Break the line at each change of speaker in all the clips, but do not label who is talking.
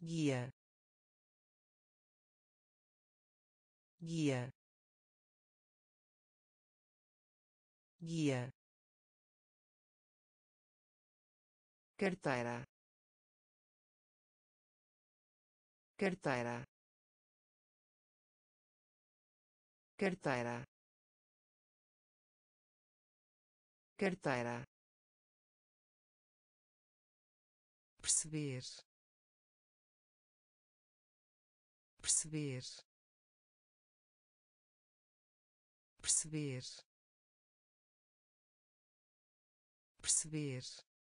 guia, guia, guia, carteira, carteira, carteira, carteira, perceber, perceber, perceber, perceber,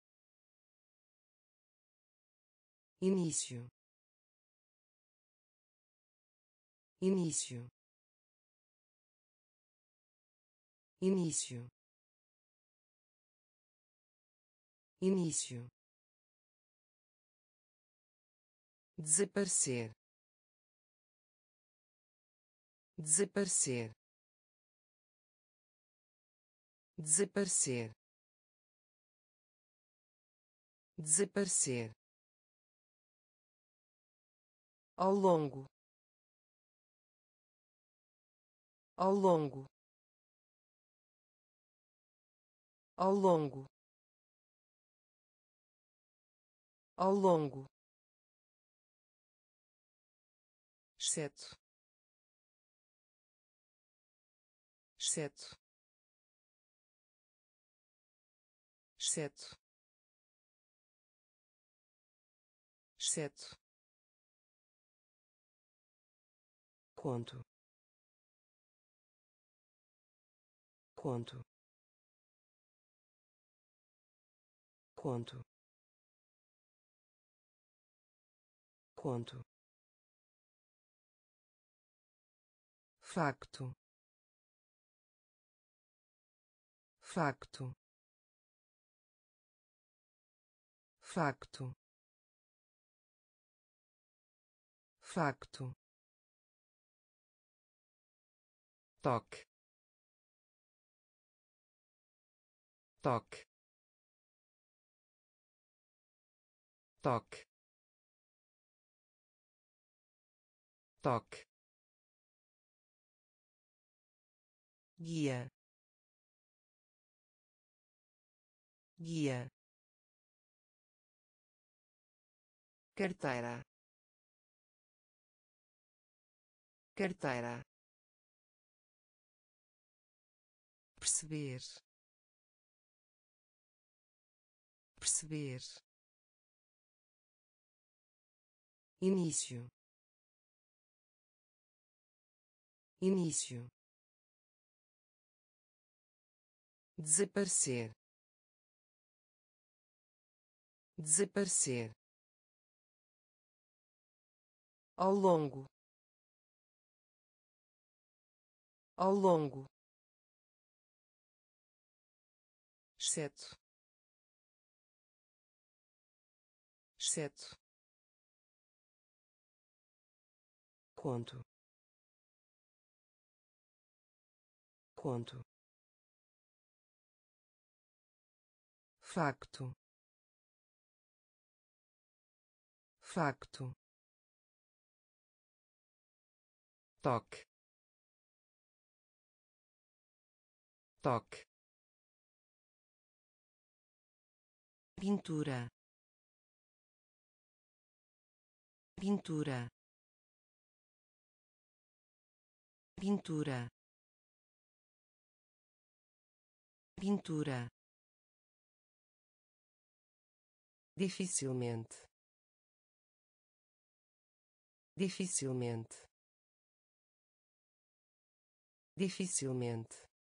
início, início, início, início, desaparecer, desaparecer, desaparecer, desaparecer, ao longo, ao longo, ao longo, ao longo, exceto, exceto, exceto, exceto, conto, conto, conto, conto, facto, facto, facto, facto, toque, toque, toque, toque, guia, guia, carteira, carteira, perceber, perceber, início, início, desaparecer, desaparecer, ao longo, ao longo, exceto, exceto, conto, conto, facto, facto, toque, toque, pintura, pintura, pintura, pintura, dificilmente, dificilmente, dificilmente,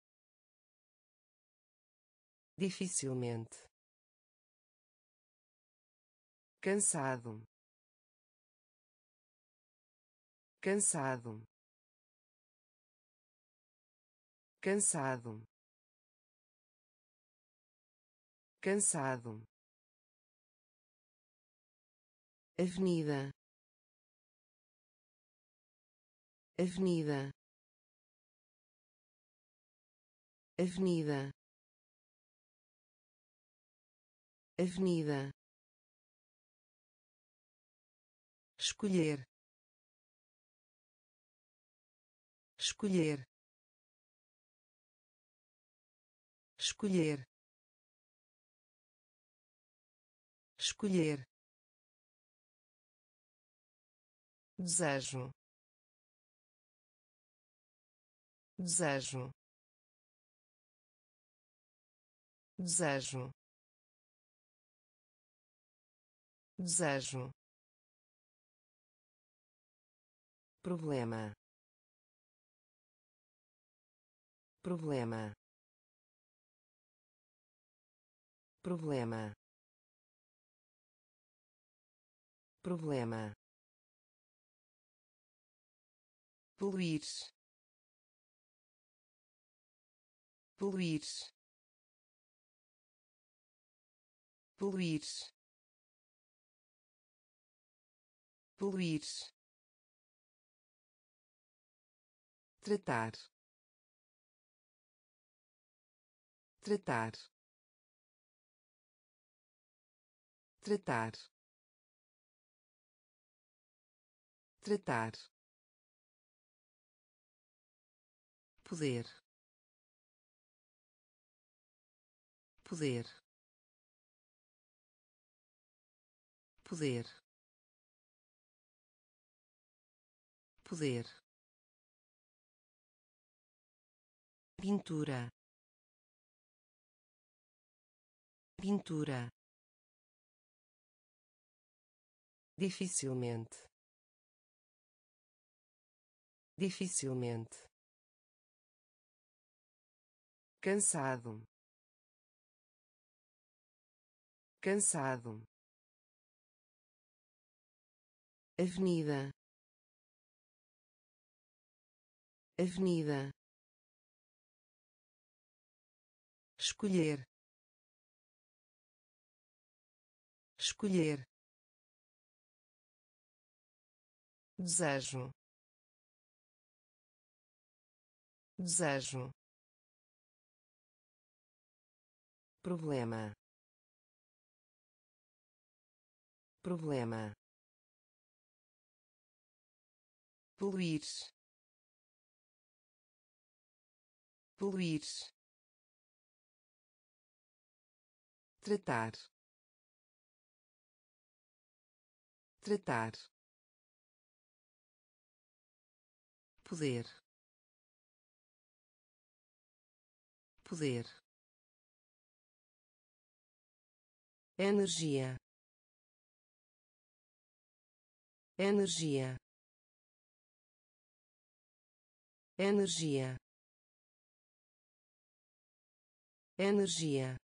dificilmente, cansado, cansado, cansado, cansado, avenida, avenida, avenida, avenida, escolher, escolher, escolher, escolher, desejo, desejo, desejo, desejo, problema, problema, problema, problema, poluir, poluir, poluir, poluir, tratar, tratar, tratar, tratar, poder, poder, poder, poder, pintura, pintura, dificilmente, dificilmente, cansado, cansado, avenida, avenida, escolher, escolher, desejo, desejo, problema, problema, poluir, poluir, tratar, tratar, poder, poder, energia, energia, energia, energia,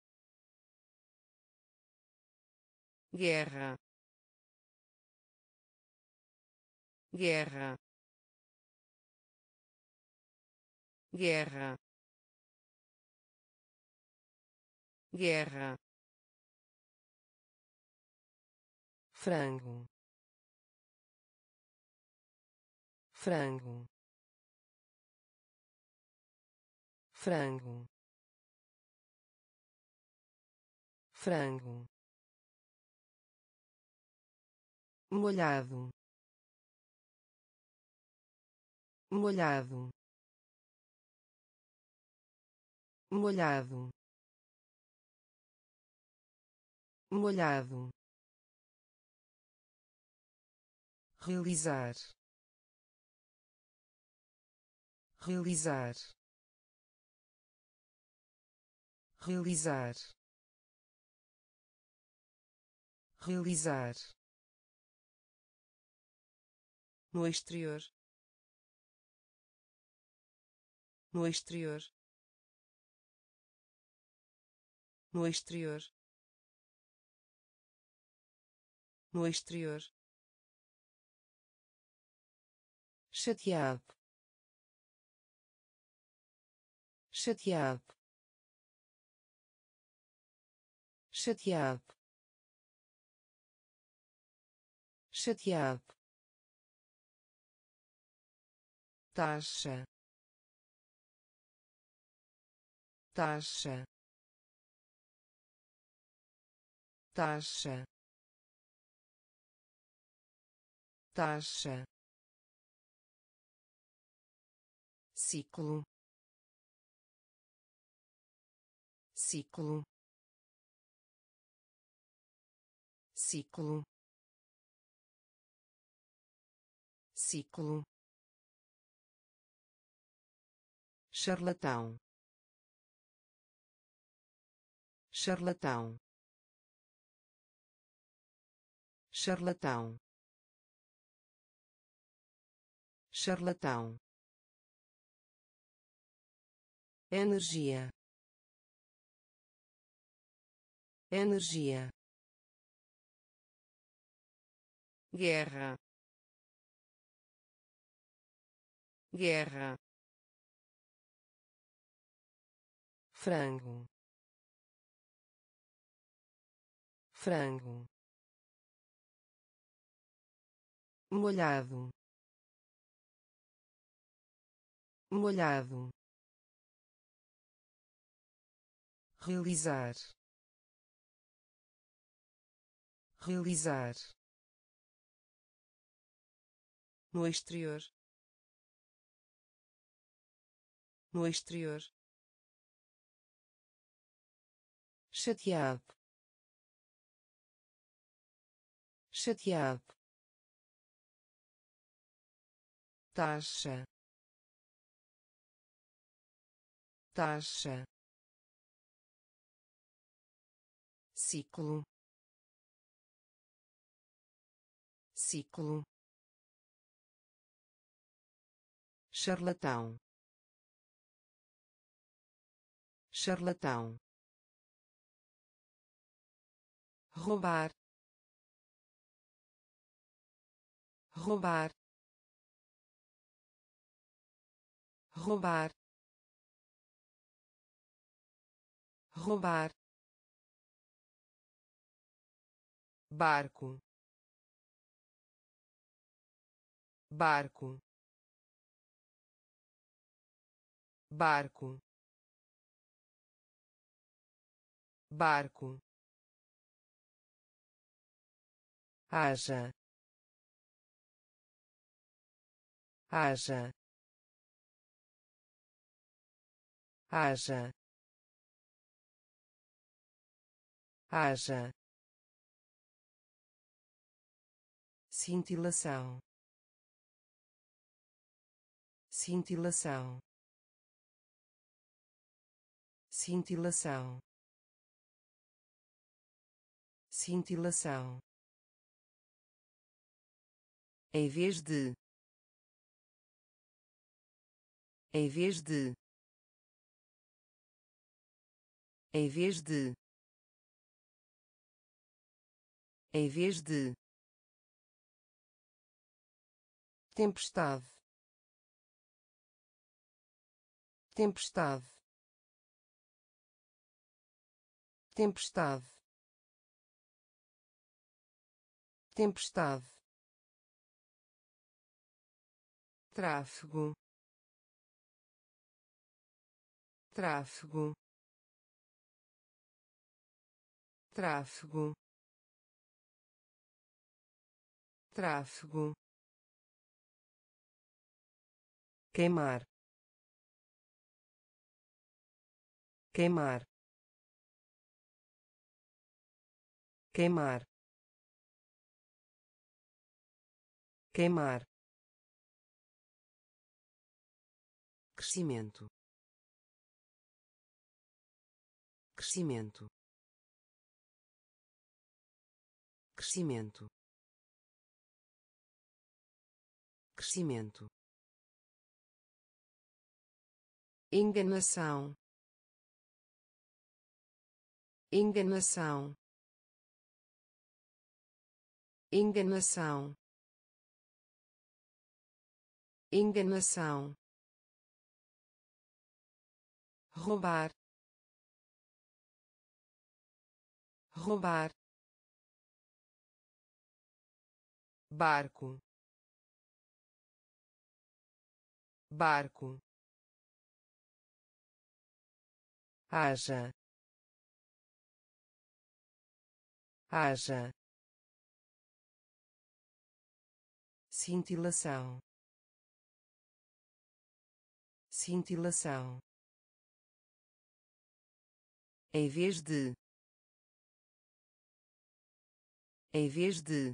guerra, guerra, guerra, guerra, frango, frango, frango, frango, molhado, molhado, molhado, molhado, realizar, realizar, realizar, realizar, no exterior, no exterior, no exterior, no exterior, chateado, chateado, chateado, chateado, taxa, taxa, taxa, taxa, ciclo, ciclo, ciclo, ciclo, charlatão, charlatão, charlatão, charlatão, energia, energia, guerra, guerra, frango, frango, molhado, molhado, realizar, realizar, no exterior, no exterior, chateado, chateado, taxa, taxa, ciclo, ciclo, charlatão, charlatão, roubar, roubar, roubar, roubar, barco, barco, barco, barco, haja, haja, haja, haja, cintilação, cintilação, cintilação, cintilação, em vez de, em vez de, em vez de, em vez de, tempestade, tempestade, tempestade, tempestade, tráfego, tráfego, tráfego, tráfego, queimar, queimar, queimar, queimar, crescimento, crescimento, crescimento, crescimento, enganação, enganação, enganação, enganação, roubar, roubar, barco, barco, haja, haja, cintilação, cintilação, em vez de, em vez de,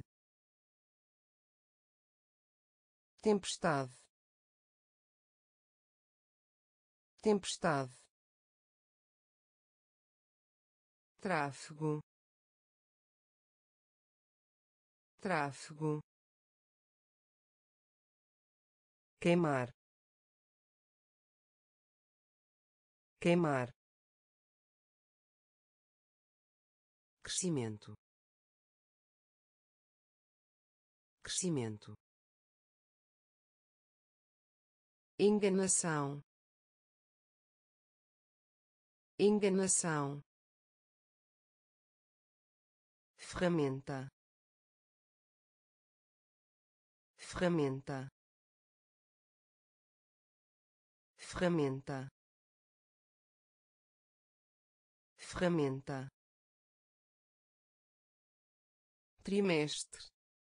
tempestade, tempestade, tráfego, tráfego, queimar, queimar, crescimento, crescimento, enganação, enganação, ferramenta, ferramenta, ferramenta, ferramenta, trimestre,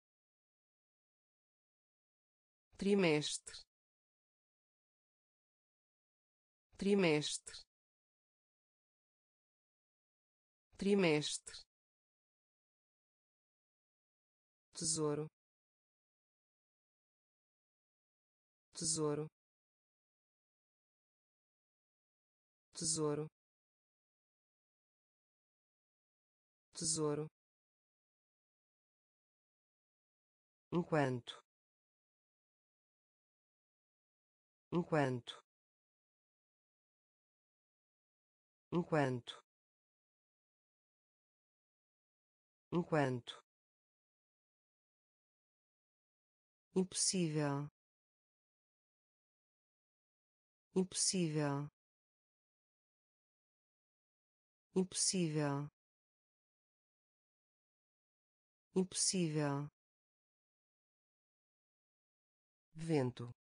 trimestre, trimestre, trimestre, tesouro, tesouro, tesouro, tesouro, enquanto, enquanto, enquanto, enquanto, impossível, impossível, impossível, impossível, vento,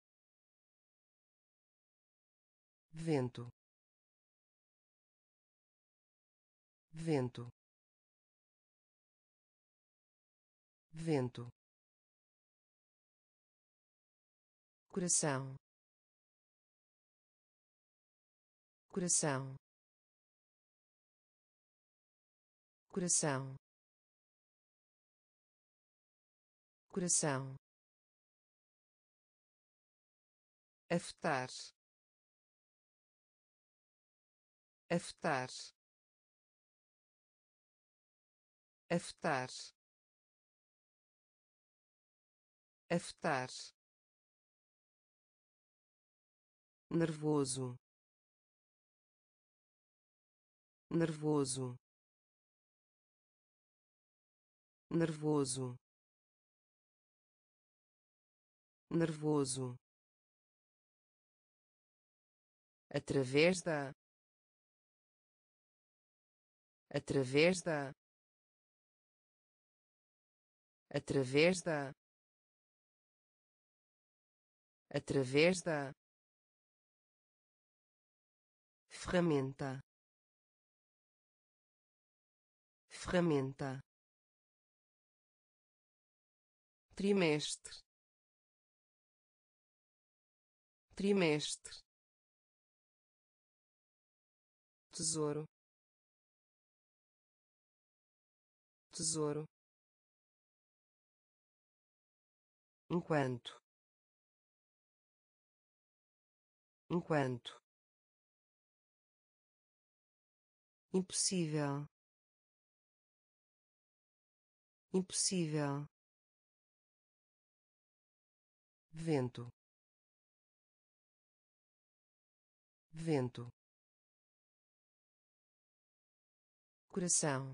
vento, vento, vento, coração, coração, coração, coração, afetar, afetar, afetar, afetar, nervoso, nervoso, nervoso, nervoso, através da, através da, através da, através da, ferramenta, ferramenta, trimestre, trimestre, tesouro, tesouro, enquanto, enquanto, impossível, impossível, vento, vento, coração,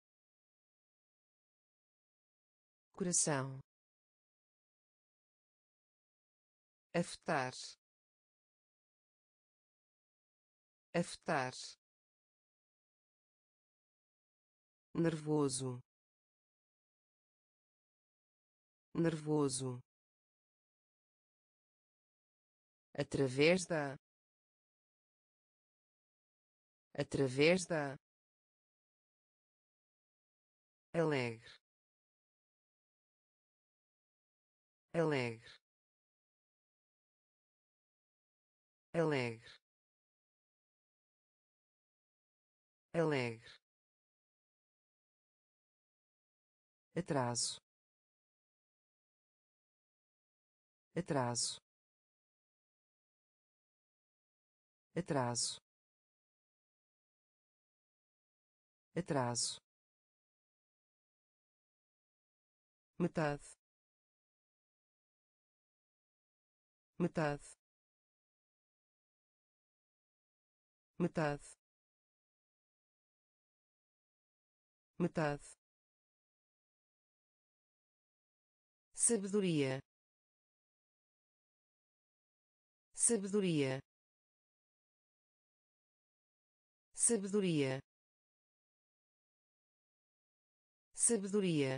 coração, afetar, afetar, nervoso, nervoso, através da, através da, alegre, alegre, alegre, alegre, atraso, atraso, atraso, atraso, metade, metade, metade, metade, sabedoria, sabedoria, sabedoria, sabedoria,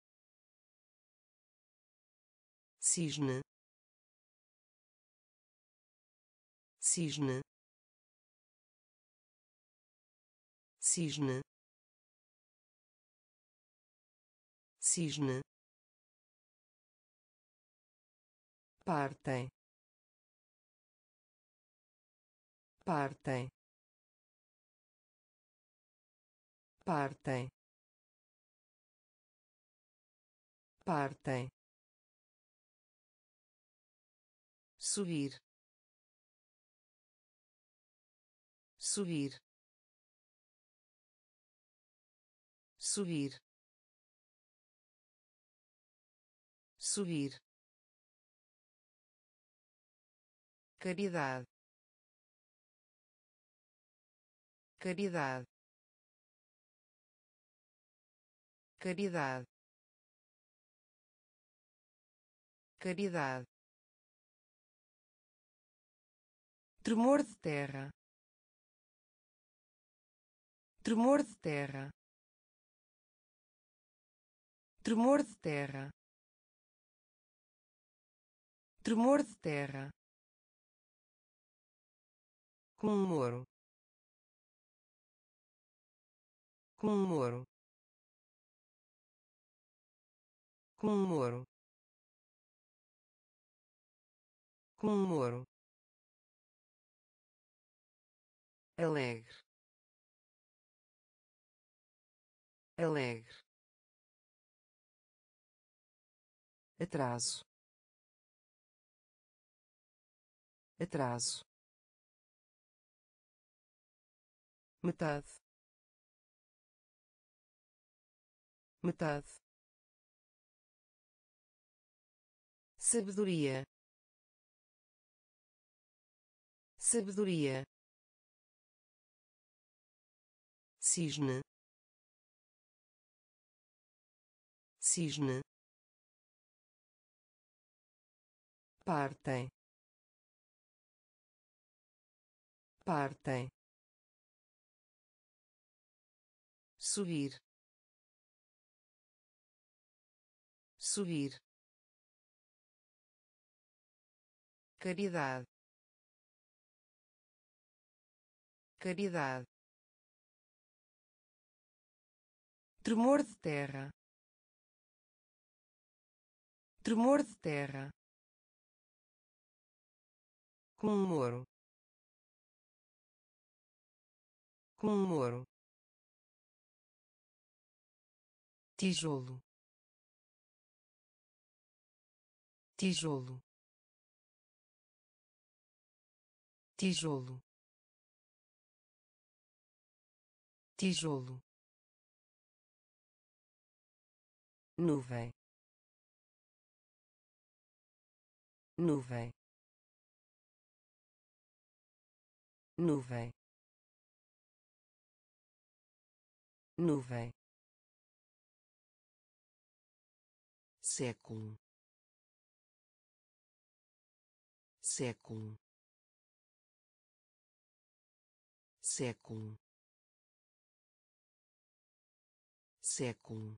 cisne, cisne, cisne, cisne, partem, partem, partem, partem, subir, subir, subir, subir, caridade, caridade, caridade, caridade, tremor de terra, tremor de terra, tremor de terra, tremor de terra, comemoro, comemoro, comemoro, comemoro, alegre, alegre, atraso, atraso, metade, metade, sabedoria, sabedoria, cisne, cisne, partem, partem, subir, subir, caridade, caridade, tremor de terra, tremor de terra, comemoro, comemoro, tijolo, tijolo, tijolo, tijolo, nuvem, nuvem, nuvem, nuvem, século, século, século, século,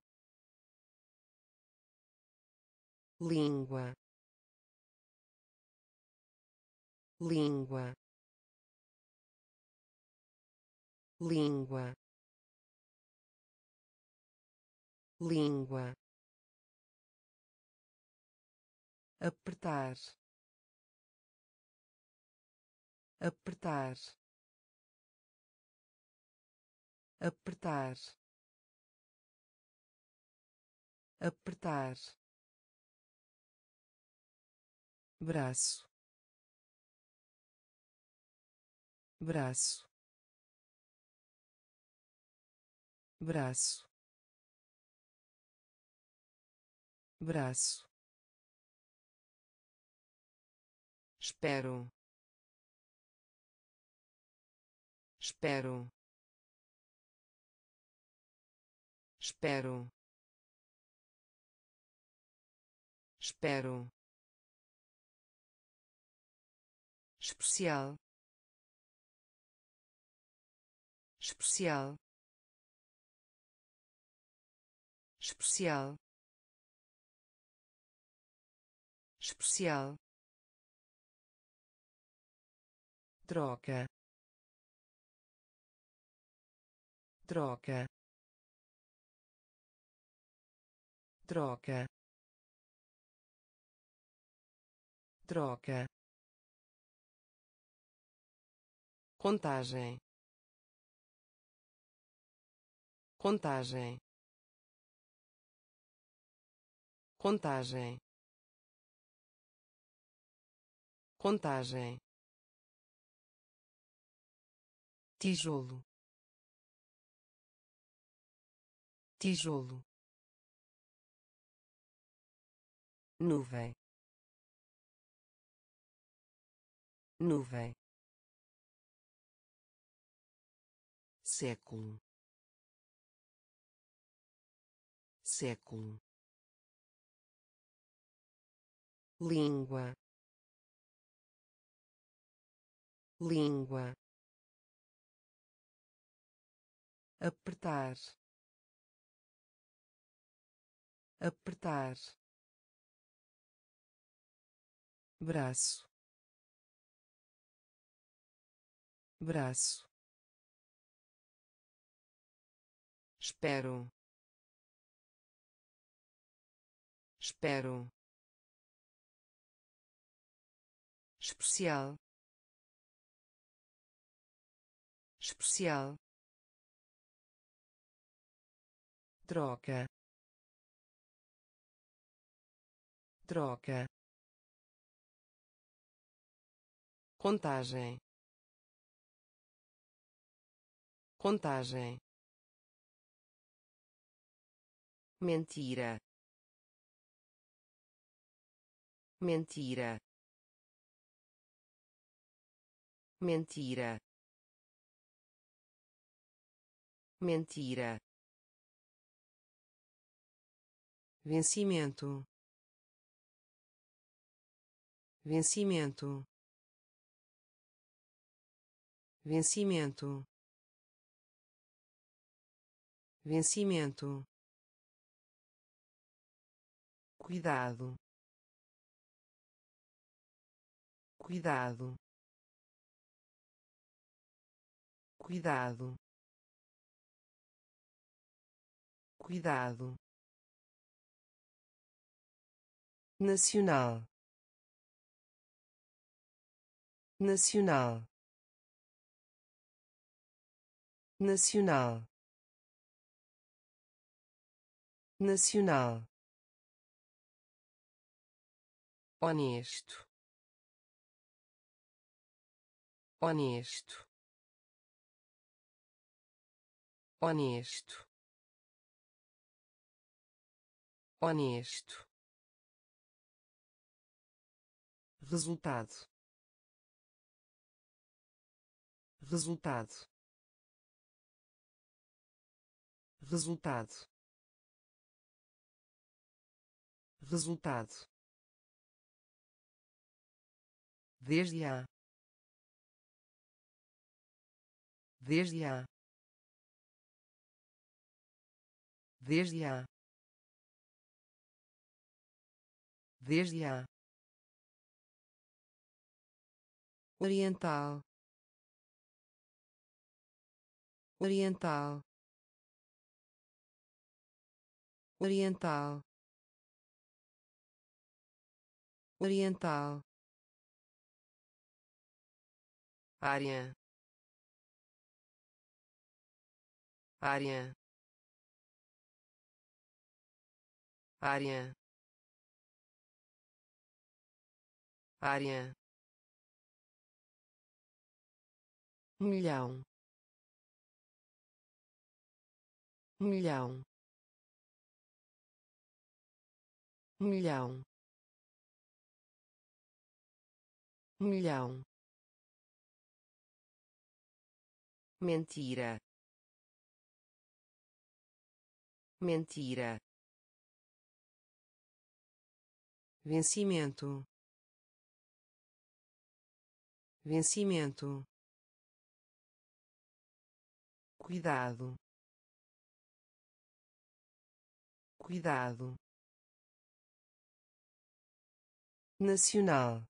língua, língua, língua, língua, apertar, apertar, apertar, apertar, braço, braço, braço, braço, espero, espero, espero, espero, especial, especial, especial, especial, troca, troca, troca, troca, contagem, contagem, contagem, contagem, tijolo, tijolo, nuvem, nuvem, século, século, língua, língua, apertar, apertar, braço, braço, espero, espero, especial, especial, troca, troca, contagem, contagem, mentira, mentira, mentira, mentira, vencimento, vencimento, vencimento, vencimento, cuidado, cuidado, cuidado, cuidado, nacional, nacional, nacional, nacional, honesto, honesto, honesto, honesto, resultado, resultado, resultado, resultado, desde a, desde a, desde a, desde a, oriental, oriental, oriental, oriental, área, área, área, área, milhão, milhão, milhão, milhão, mentira, mentira, vencimento, vencimento, cuidado, cuidado, nacional,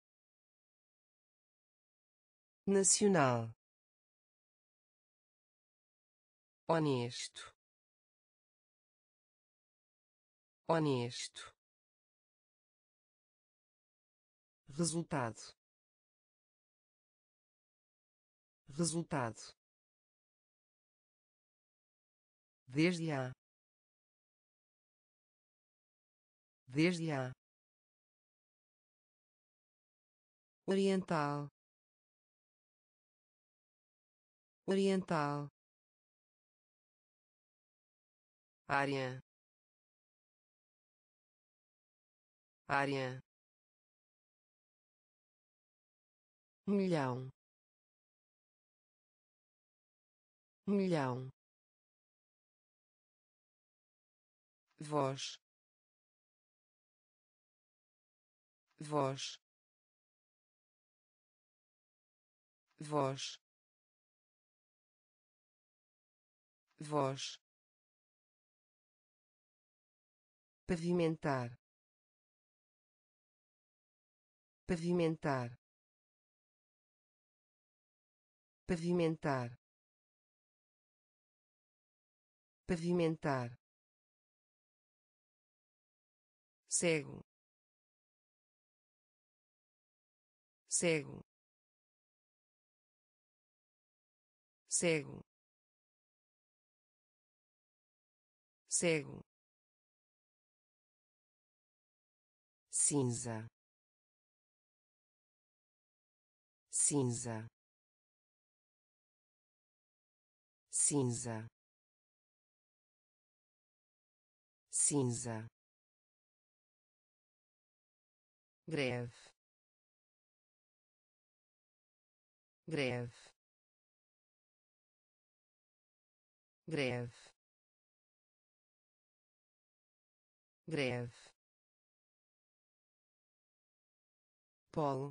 nacional, honesto, honesto, resultado, resultado, desde a, desde a, oriental, oriental, área, área, milhão, milhão, voz, voz, voz, voz, pavimentar, pavimentar, pavimentar, pavimentar, cego, cego, cego, cego, cinza, cinza, cinza, cinza, greve, greve, greve, greve, polo,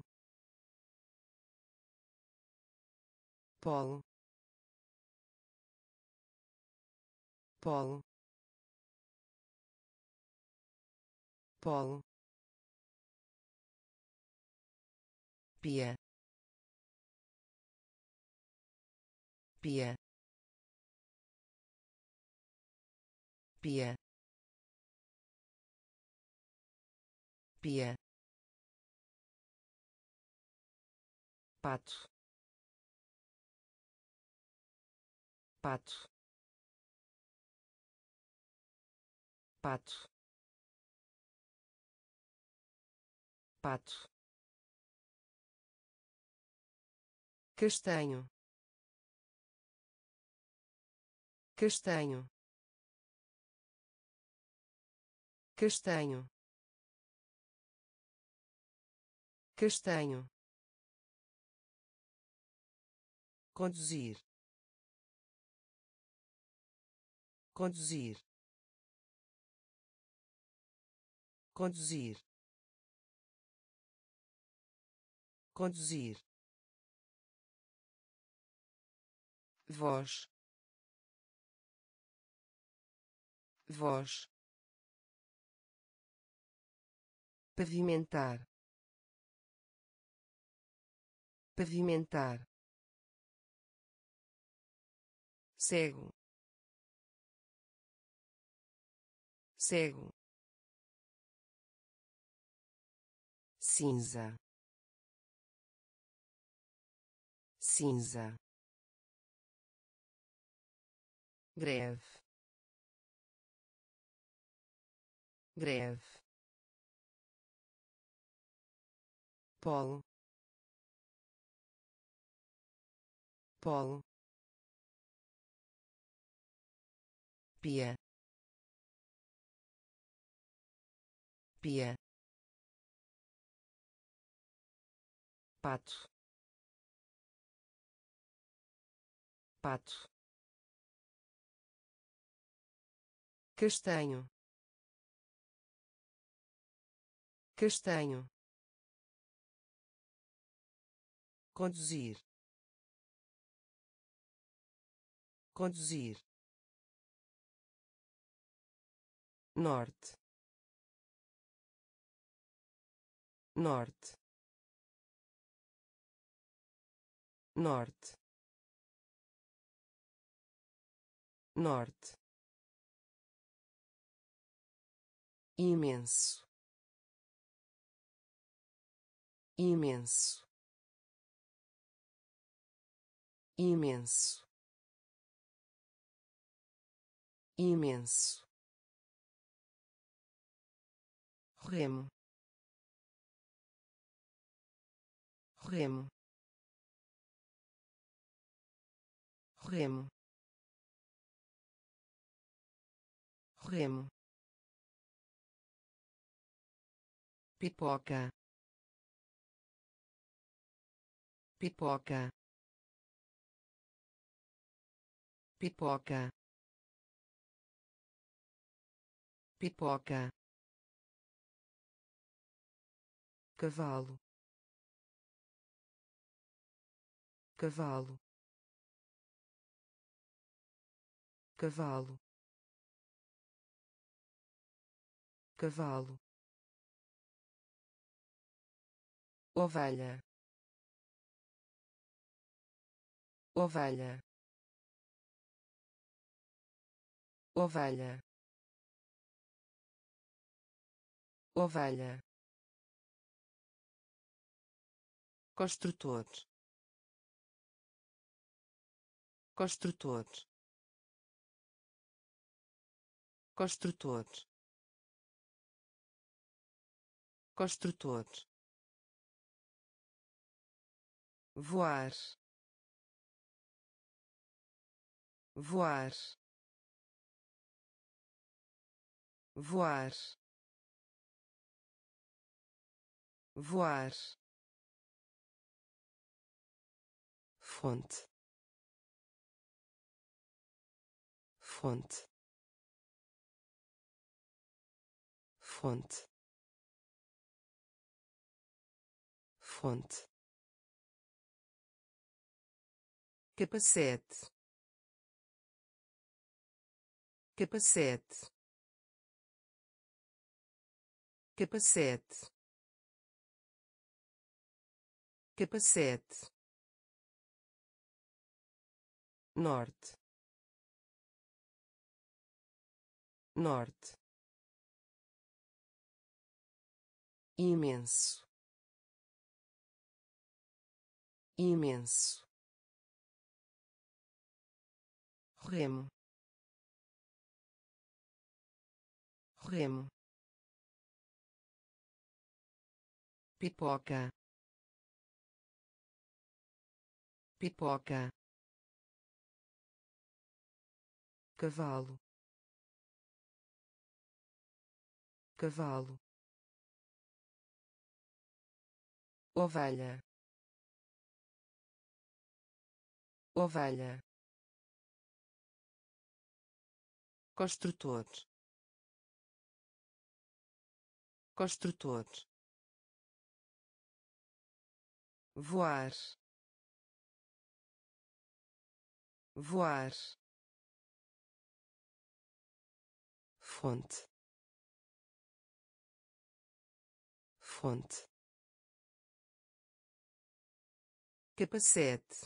polo, polo, polo, pia, pia, pia, pia, pato, pato, pato, pato, castanho, castanho, castanho, castanho, conduzir, conduzir, conduzir, conduzir, voz, voz, pavimentar, pavimentar, cego, cego, cinza, cinza, greve, greve, polo, polo, pia, pia, pato, pato, castanho, castanho, conduzir, conduzir, norte, norte, norte, norte, imenso, imenso, imenso, imenso, remo, remo, remo, remo, pipoca, pipoca, pipoca, pipoca, cavalo, cavalo, cavalo, cavalo, ovelha, ovelha, ovelha, ovelha, construtor, construtor, construtor, construtor, voar, voar, voar, voar, fonte, fonte, fonte, fonte, capacete, capacete, capacete, capacete, norte, norte, imenso, imenso, remo, remo, pipoca, pipoca, cavalo, cavalo, ovelha, ovelha, construtor, construtor, voar, voar, fonte, fonte, capacete,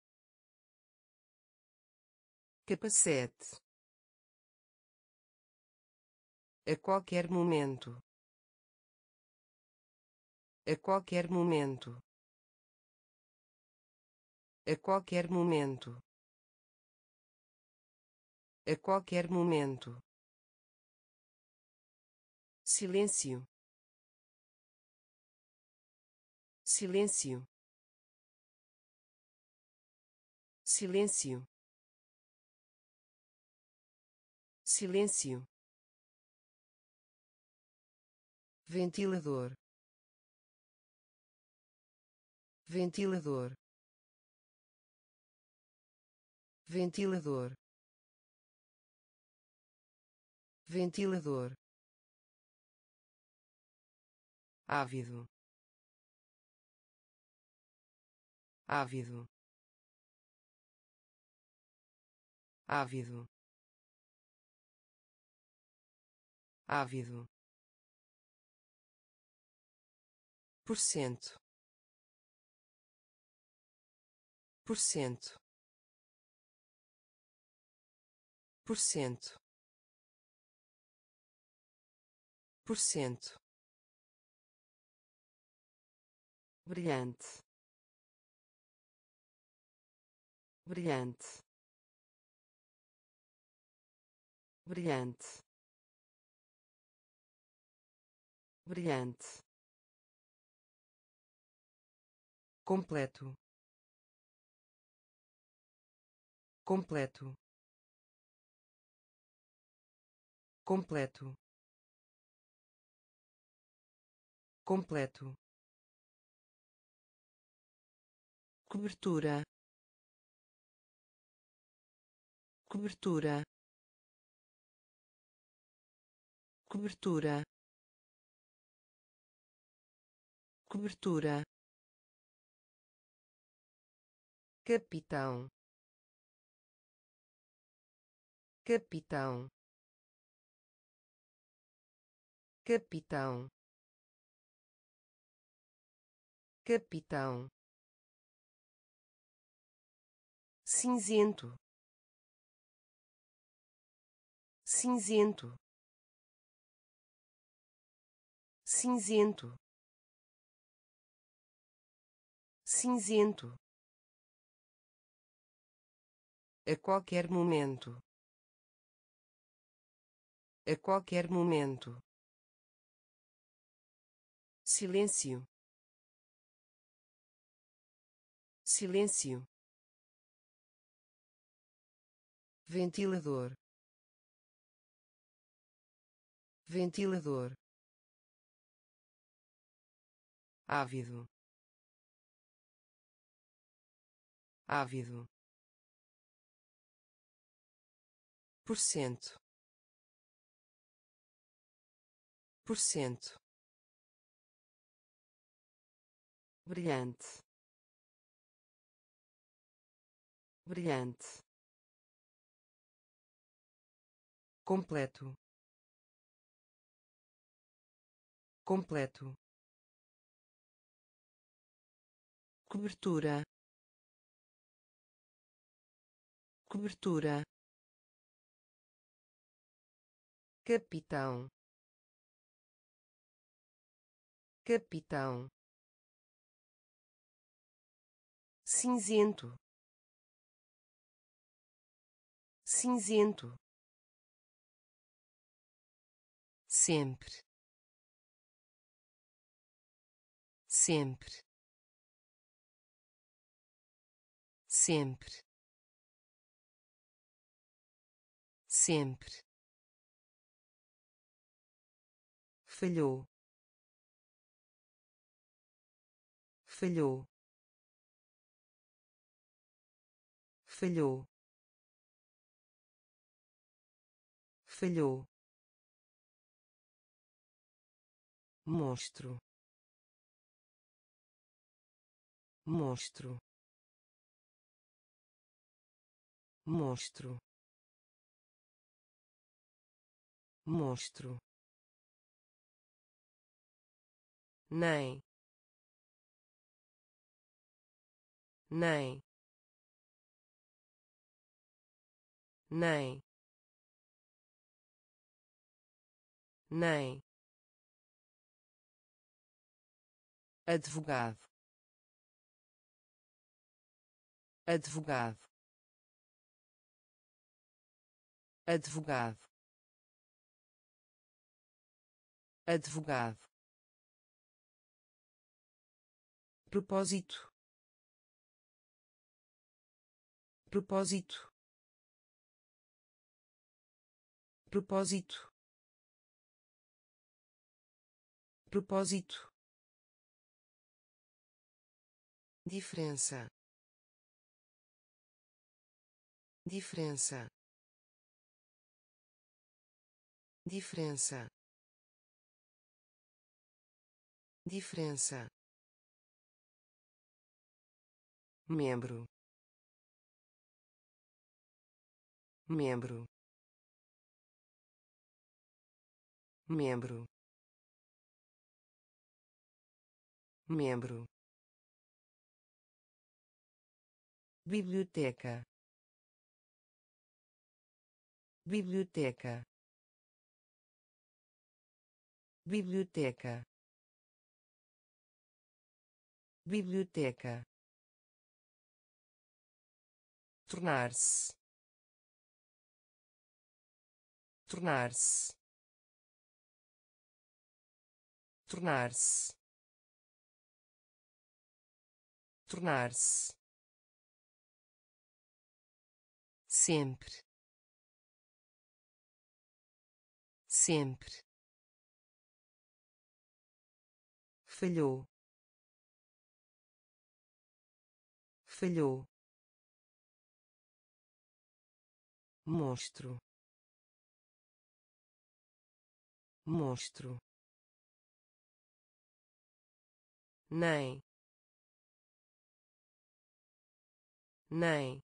capacete, a qualquer momento, A qualquer momento. A qualquer momento. A qualquer momento. Silêncio. Silêncio. Silêncio. Silêncio. Ventilador. Ventilador. Ventilador. Ventilador. Ávido. Ávido. Ávido. Ávido. Porcento. Porcento. Porcento. Porcento. Brilhante. Brilhante. Brilhante. Brilhante. Completo. Completo. Completo. Completo. Cobertura. Cobertura. Cobertura. Cobertura. Capitão. Capitão. Capitão. Capitão. Cinzento. Cinzento. Cinzento. Cinzento. A qualquer momento. A qualquer momento. Silêncio. Silêncio. Ventilador. Ventilador. Ávido. Ávido. Porcento. Porcento. Brilhante. Brilhante. Completo. Completo. Cobertura. Cobertura. Capitão. Capitão. Cinzento. Cinzento. Sempre. Sempre. Sempre. Sempre. Falhou. Falhou. Falhou. Falhou. Monstro. Monstro. Monstro. Monstro. Nem. Nem. Nem. Nem. advogado, advogado, advogado, advogado, propósito, propósito, propósito, propósito, diferença, diferença, diferença, diferença, membro, membro, membro, membro, biblioteca, biblioteca, biblioteca, biblioteca, tornar-se, tornar-se, tornar-se, tornar-se, sempre, sempre, falhou, falhou, monstro, monstro, nem, nem,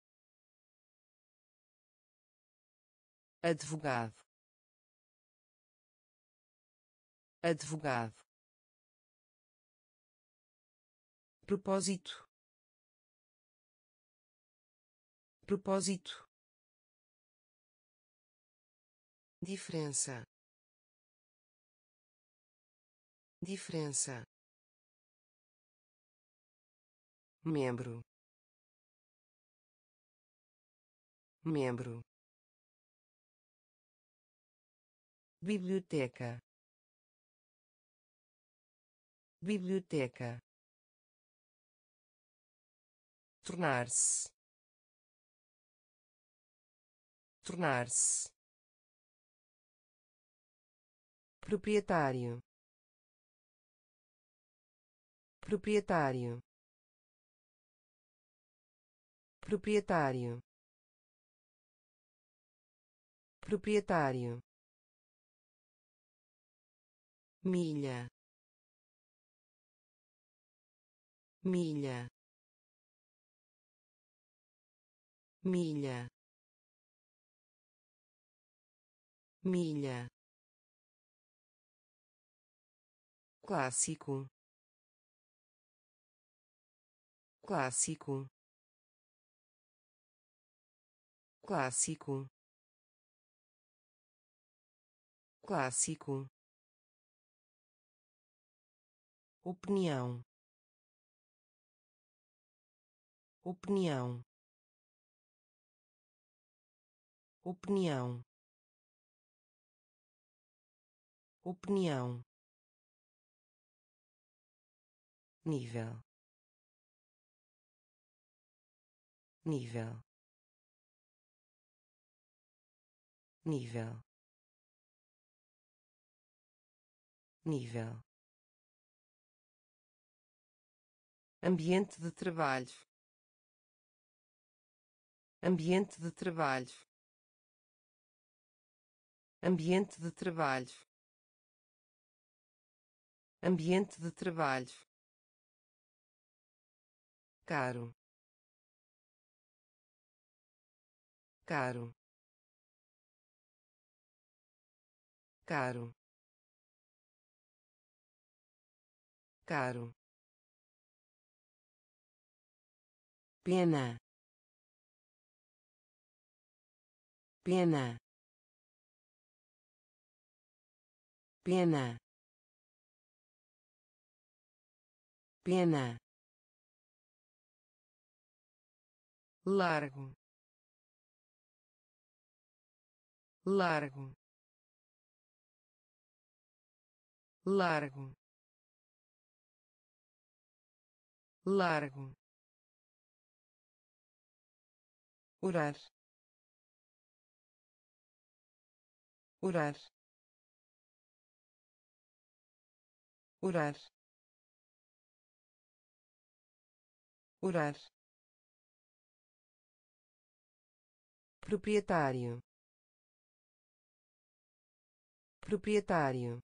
advogado, advogado, propósito, propósito, diferença, diferença, membro, membro, biblioteca, biblioteca, tornar-se, tornar-se, proprietário, proprietário, proprietário, proprietário, milha, milha, milha, milha, clássico, clássico, clássico, clássico, opinião, opinião, opinião, opinião, nível, nível, nível, nível, ambiente de trabalho, ambiente de trabalho, ambiente de trabalho, ambiente de trabalho, caro, caro, caro, caro, pena, pena, pena, pena, largo, largo, largo, largo, orar, orar, orar, orar, proprietário, proprietário,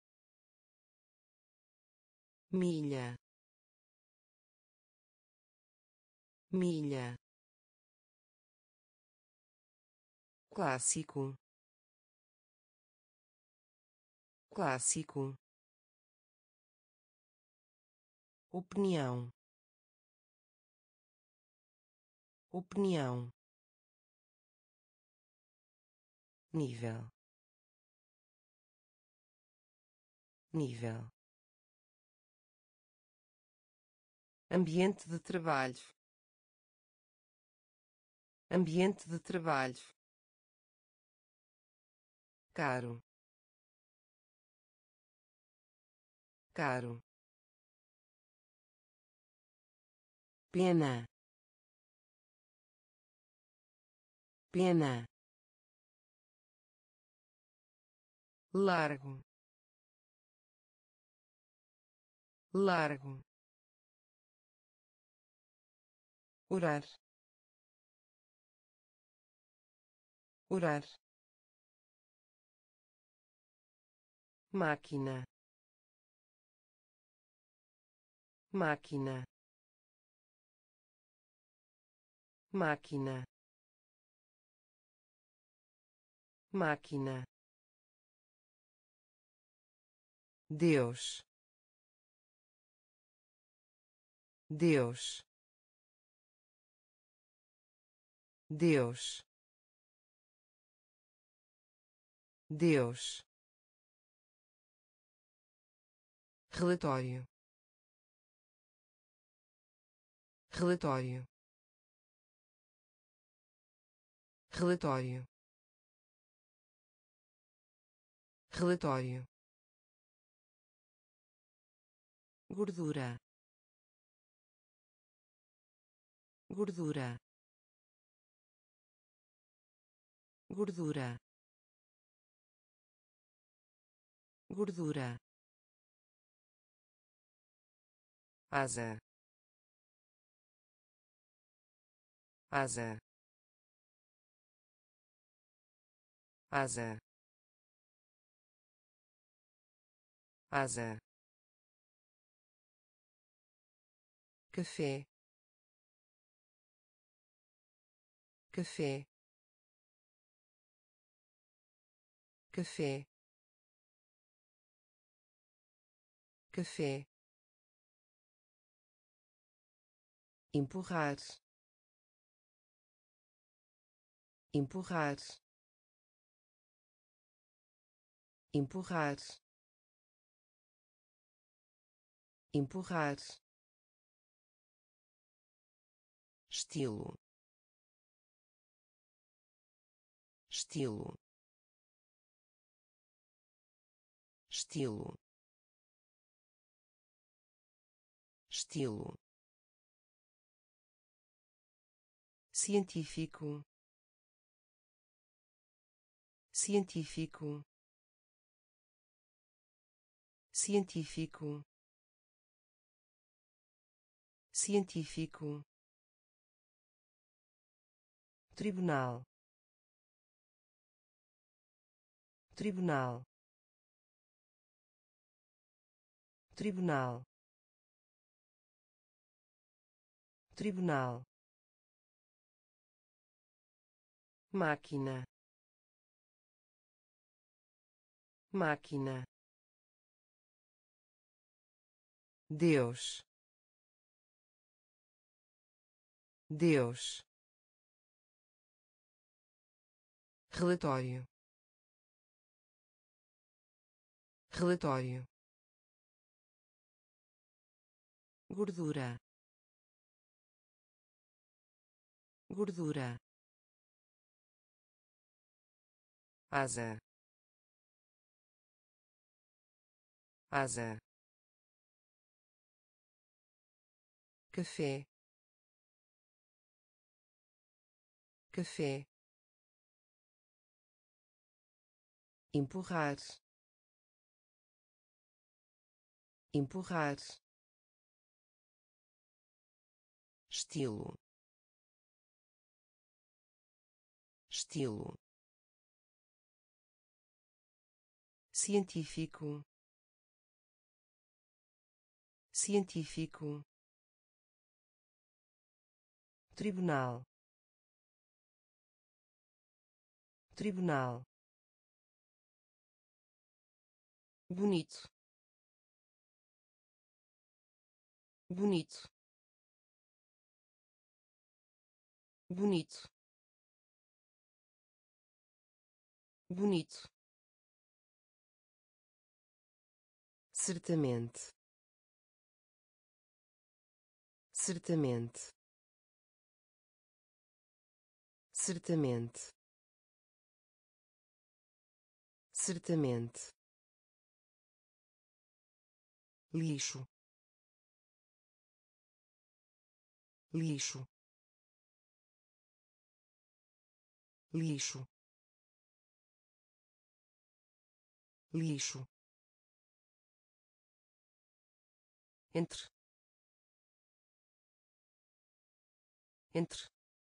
milha, milha, clássico, clássico, opinião, opinião, nível, nível, ambiente de trabalho, ambiente de trabalho, caro, caro, pena, pena, largo, largo, orar, orar, máquina, máquina, máquina, máquina, Deus, Deus, Deus, Deus, relatório, relatório, relatório, relatório, gordura, gordura, gordura, gordura, asa, asa, asa, asa, café, café, café, café, empurrar, empurrar, empurrar, empurrar, estilo, estilo, estilo, estilo, científico, científico, científico, científico, tribunal, tribunal, tribunal, tribunal, máquina, máquina, Deus, Deus, relatório, relatório, gordura, gordura, asa, asa, café, café, empurrar, empurrar, estilo, estilo, científico, científico, tribunal, tribunal, bonito, bonito, bonito, bonito, certamente, certamente, certamente, certamente, lixo, lixo, lixo, lixo, entre, entre,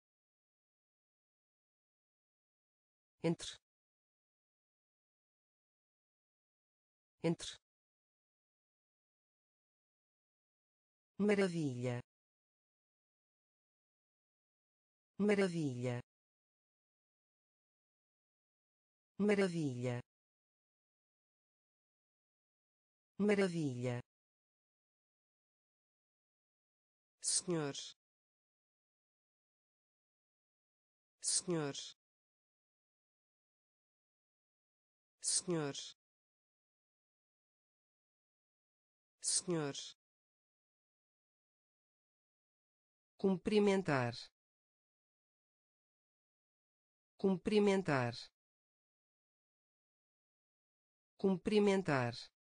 entre, entre, maravilha, maravilha, maravilha, maravilha, senhor, senhor, senhor, senhor, cumprimentar, cumprimentar, cumprimentar,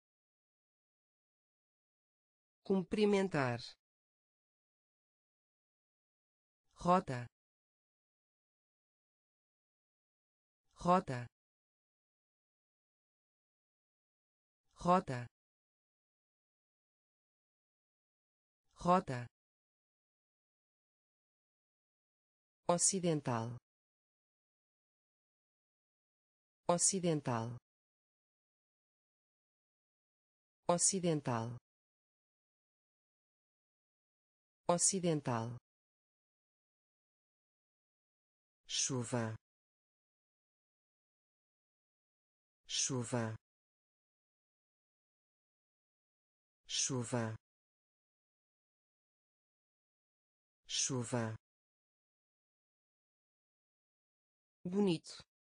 cumprimentar, rota, rota, rota, rota, ocidental, ocidental, ocidental, ocidental, chuva, chuva, chuva, chuva, bonito,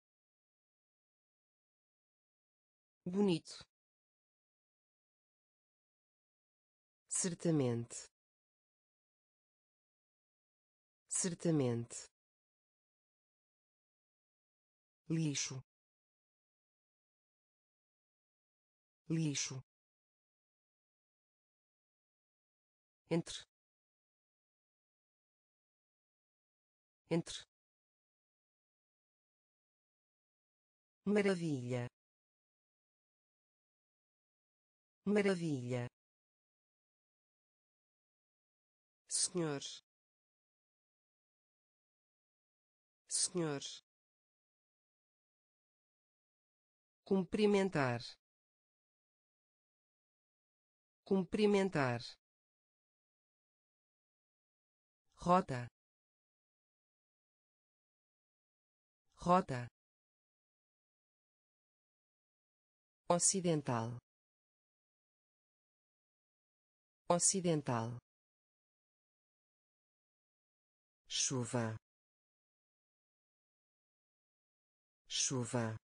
bonito, certamente, certamente, lixo, lixo, entre, entre, maravilha, maravilha, senhor, senhor, cumprimentar, cumprimentar, rota, rota, ocidental, ocidental, chuva, chuva,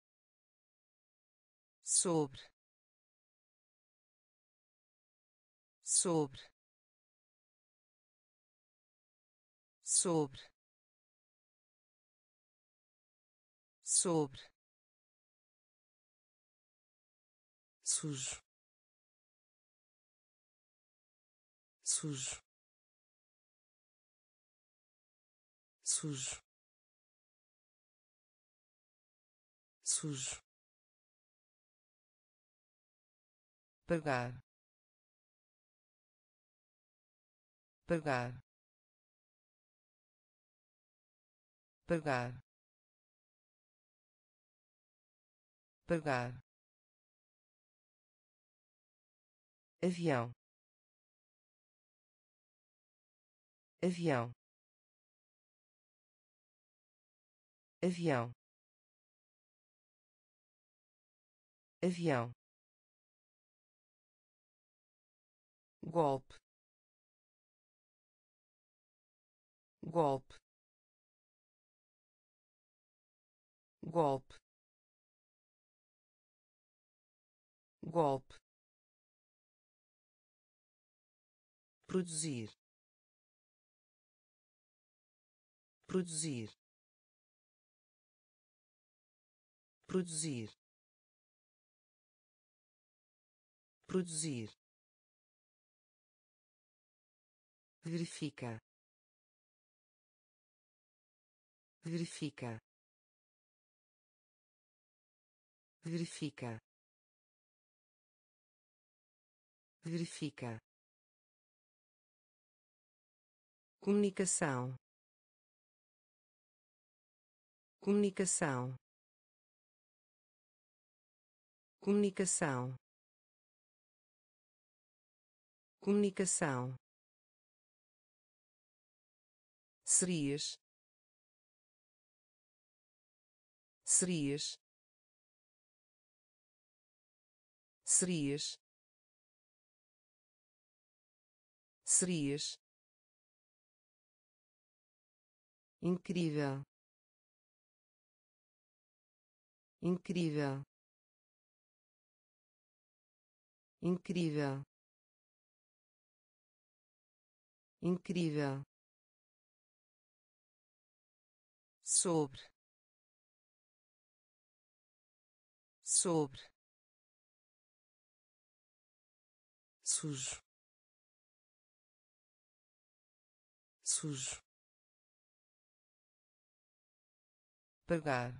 sobre, sobre, sobre, sobre, sujo, sujo, sujo, sujo, pagar, pagar, pagar, pagar, avião, avião, avião, avião, golpe, golpe, golpe, golpe, produzir, produzir, produzir, produzir, verifica, verifica, verifica, verifica, comunicação, comunicação, comunicação, comunicação, serias, serias, serias, serias, incrível, incrível, incrível, incrível, sobre, sobre, sujo, sujo, pagar,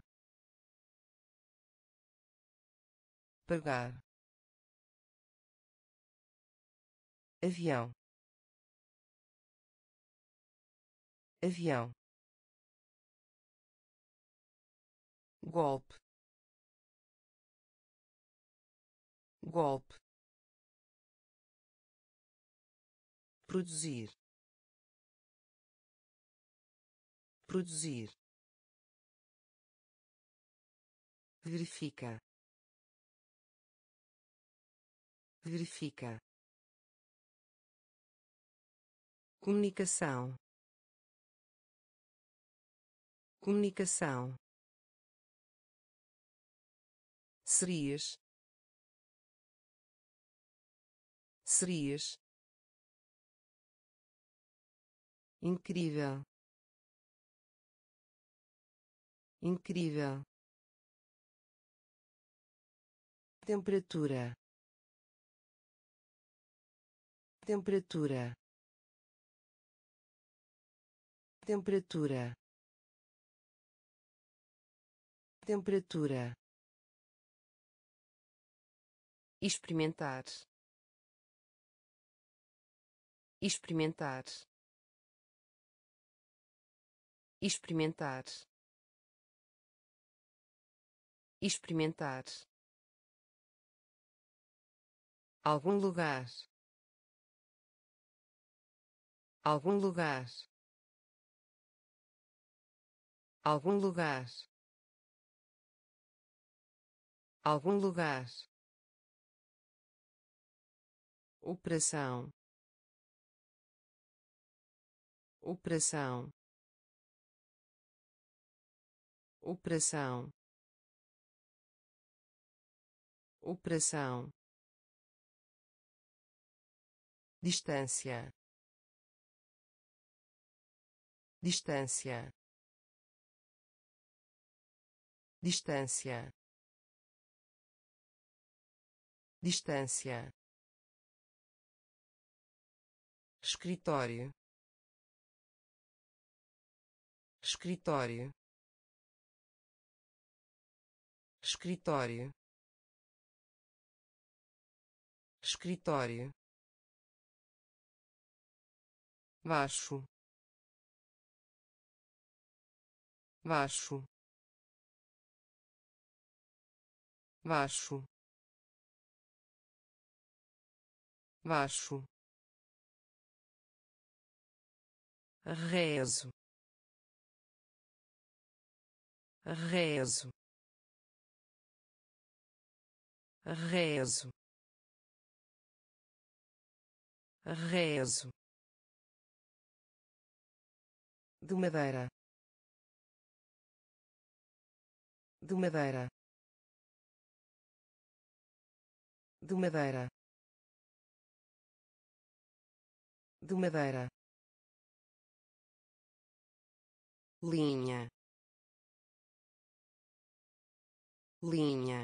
pagar, avião, avião, golpe, golpe, produzir, produzir, verifica, verifica, comunicação, comunicação, serias, serias, incrível, incrível, temperatura, temperatura, temperatura, temperatura, experimentar, experimentar, experimentar, experimentar, algum lugar, algum lugar, algum lugar, algum lugar, operação, operação, operação, operação, distância, distância, distância, distância, escritório, escritório, escritório, escritório, baixo, baixo, baixo, baixo, rezo, rezo, rezo, rezo, de madeira, de madeira, de madeira, de madeira, linha, linha,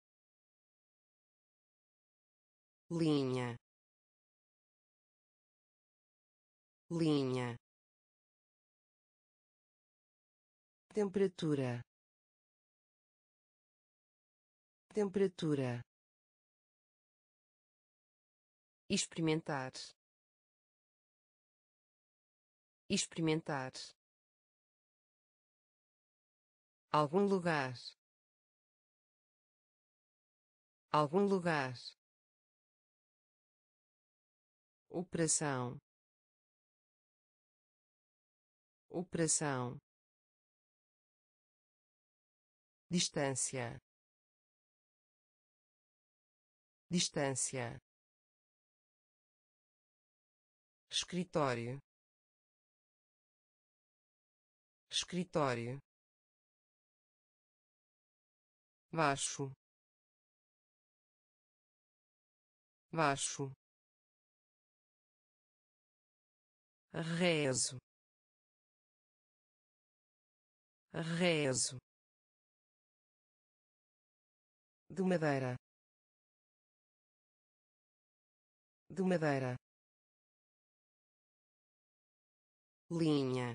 linha, linha, temperatura, temperatura, experimentar, experimentar, algum lugar, algum lugar, operação, operação, distância, distância, escritório, escritório, baixo, baixo, rezo, rezo, de madeira, de madeira, linha,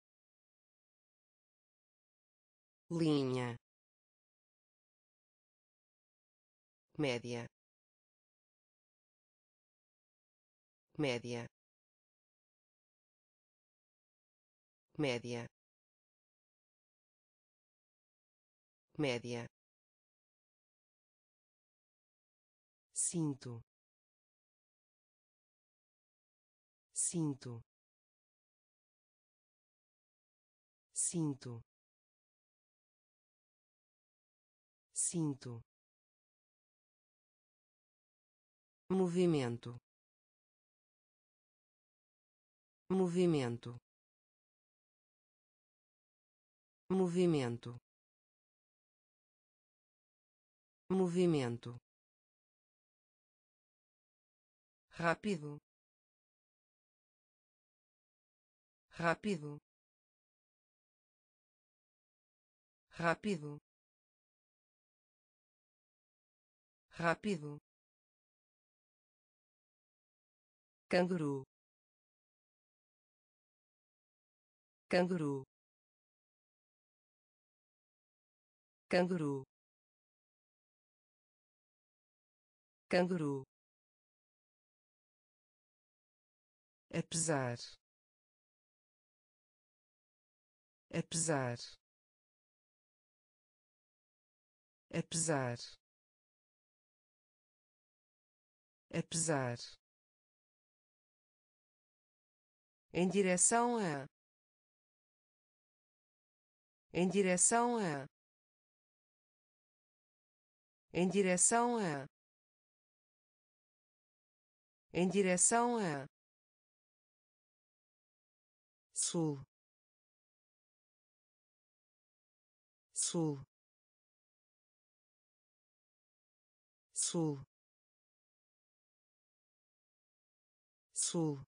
linha, média, média, média, média, cinto, cinto, cinto, cinto, movimento, movimento, movimento, movimento, rápido, rápido, rápido, rápido, canguru, canguru, canguru, canguru, apesar, apesar, apesar, apesar, em direção a, em direção a, em direção a, em direção a, sul, sul, sul, sul,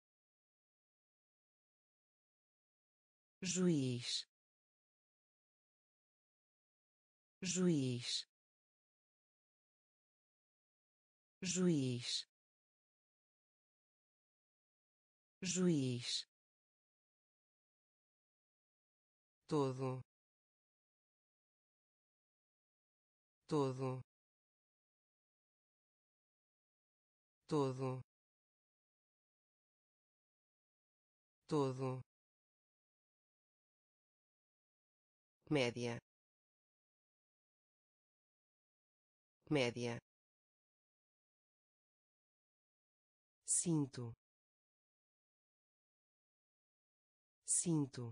juiz, juiz, juiz, juiz, todo, todo, todo, todo, média, média, cinto, cinto,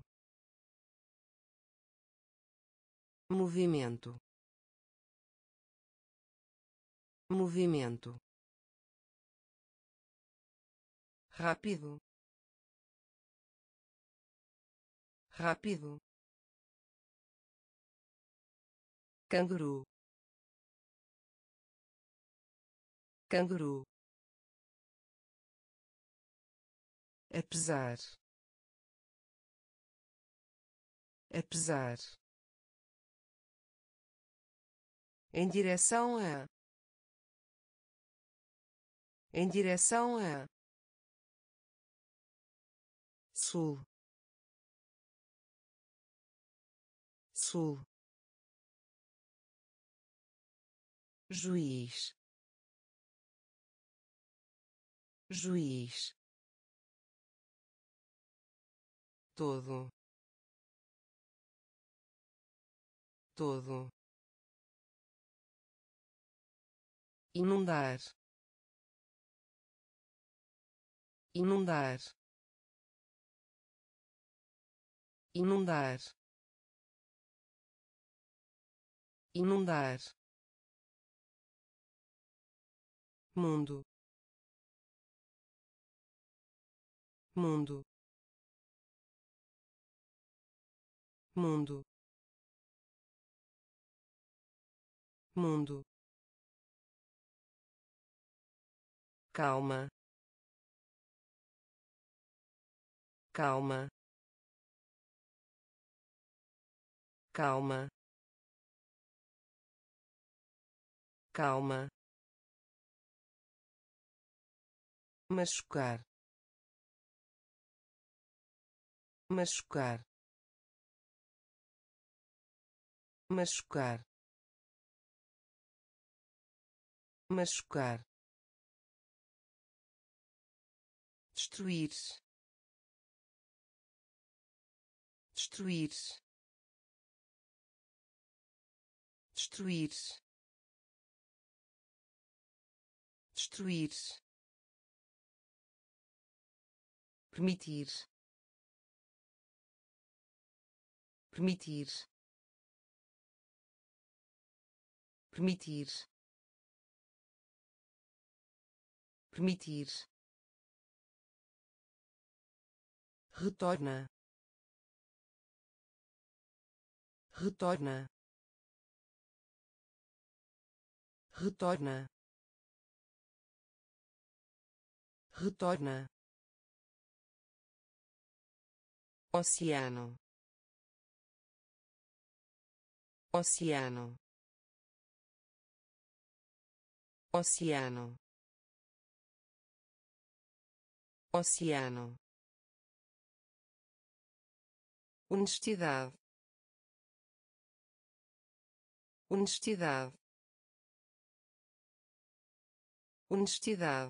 movimento, movimento, rápido, rápido, canguru, canguru, apesar, apesar, em direção a, em direção a, sul, sul, juiz, juiz, todo, todo, inundar, inundar, inundar, inundar, mundo, mundo, mundo, mundo, calma, calma, calma, calma, machucar, machucar, machucar, machucar, destruir, destruir, destruir, destruir, permitir, permitir, permitir, permitir, retorna, retorna, retorna, retorna, oceano, oceano, oceano, oceano, honestidade, honestidade, honestidade,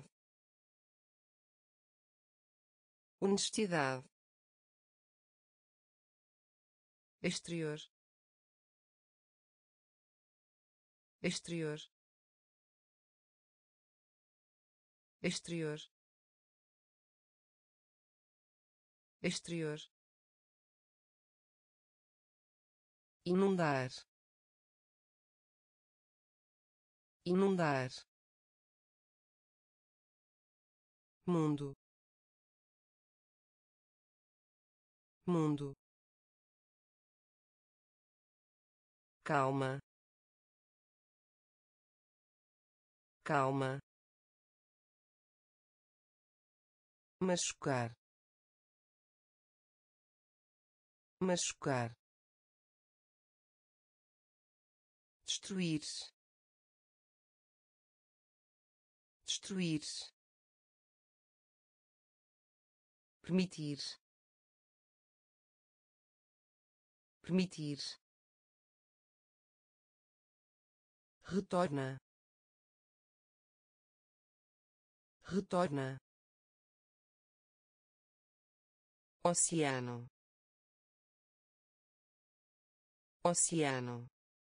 honestidade, exterior, exterior, exterior, exterior, inundar, inundar, mundo, mundo, calma, calma, machucar, machucar, destruir, destruir, permitir, permitir, retorna, retorna, oceano, oceano,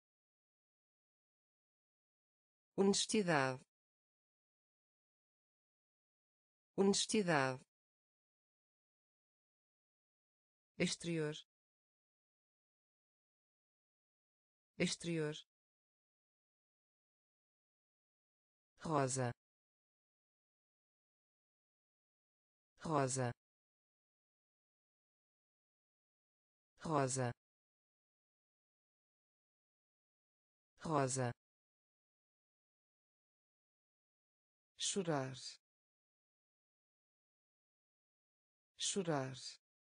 honestidade, honestidade, exterior, exterior, rosa, rosa, rosa, rosa, chorar, chorar,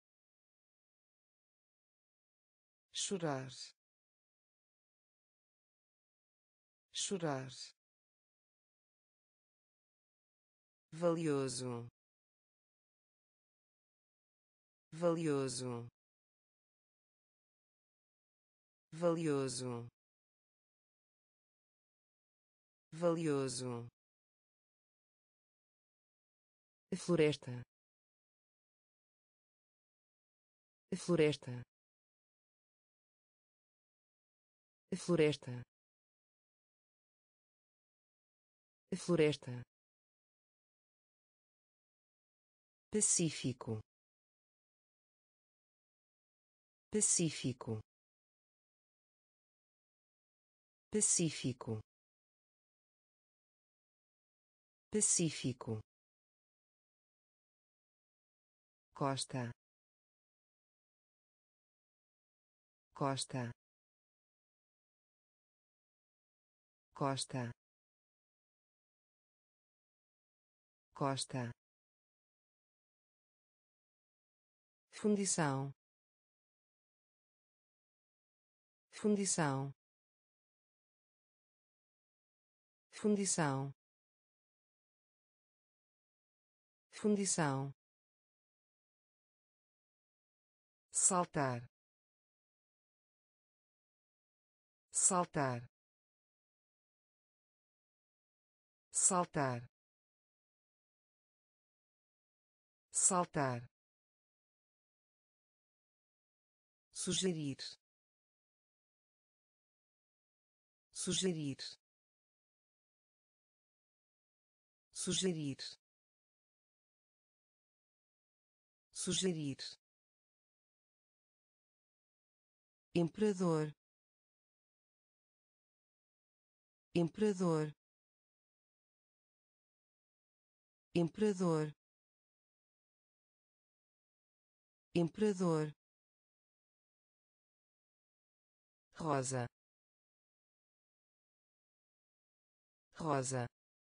chorar, chorar, valioso, valioso, valioso, valioso, floresta, floresta, floresta, floresta, pacífico, pacífico, pacífico, pacífico, costa, costa, costa, costa, fundição, fundição, fundição, fundição, saltar, saltar, saltar, saltar, sugerir, sugerir, sugerir, sugerir, imperador, imperador, imperador, imperador, rosa, rosa,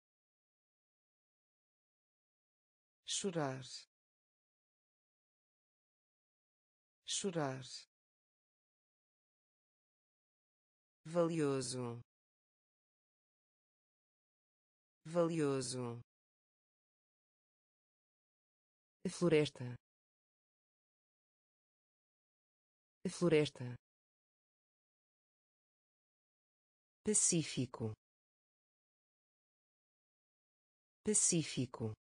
chorar, chorar, valioso, valioso, floresta, floresta, pacífico, pacífico,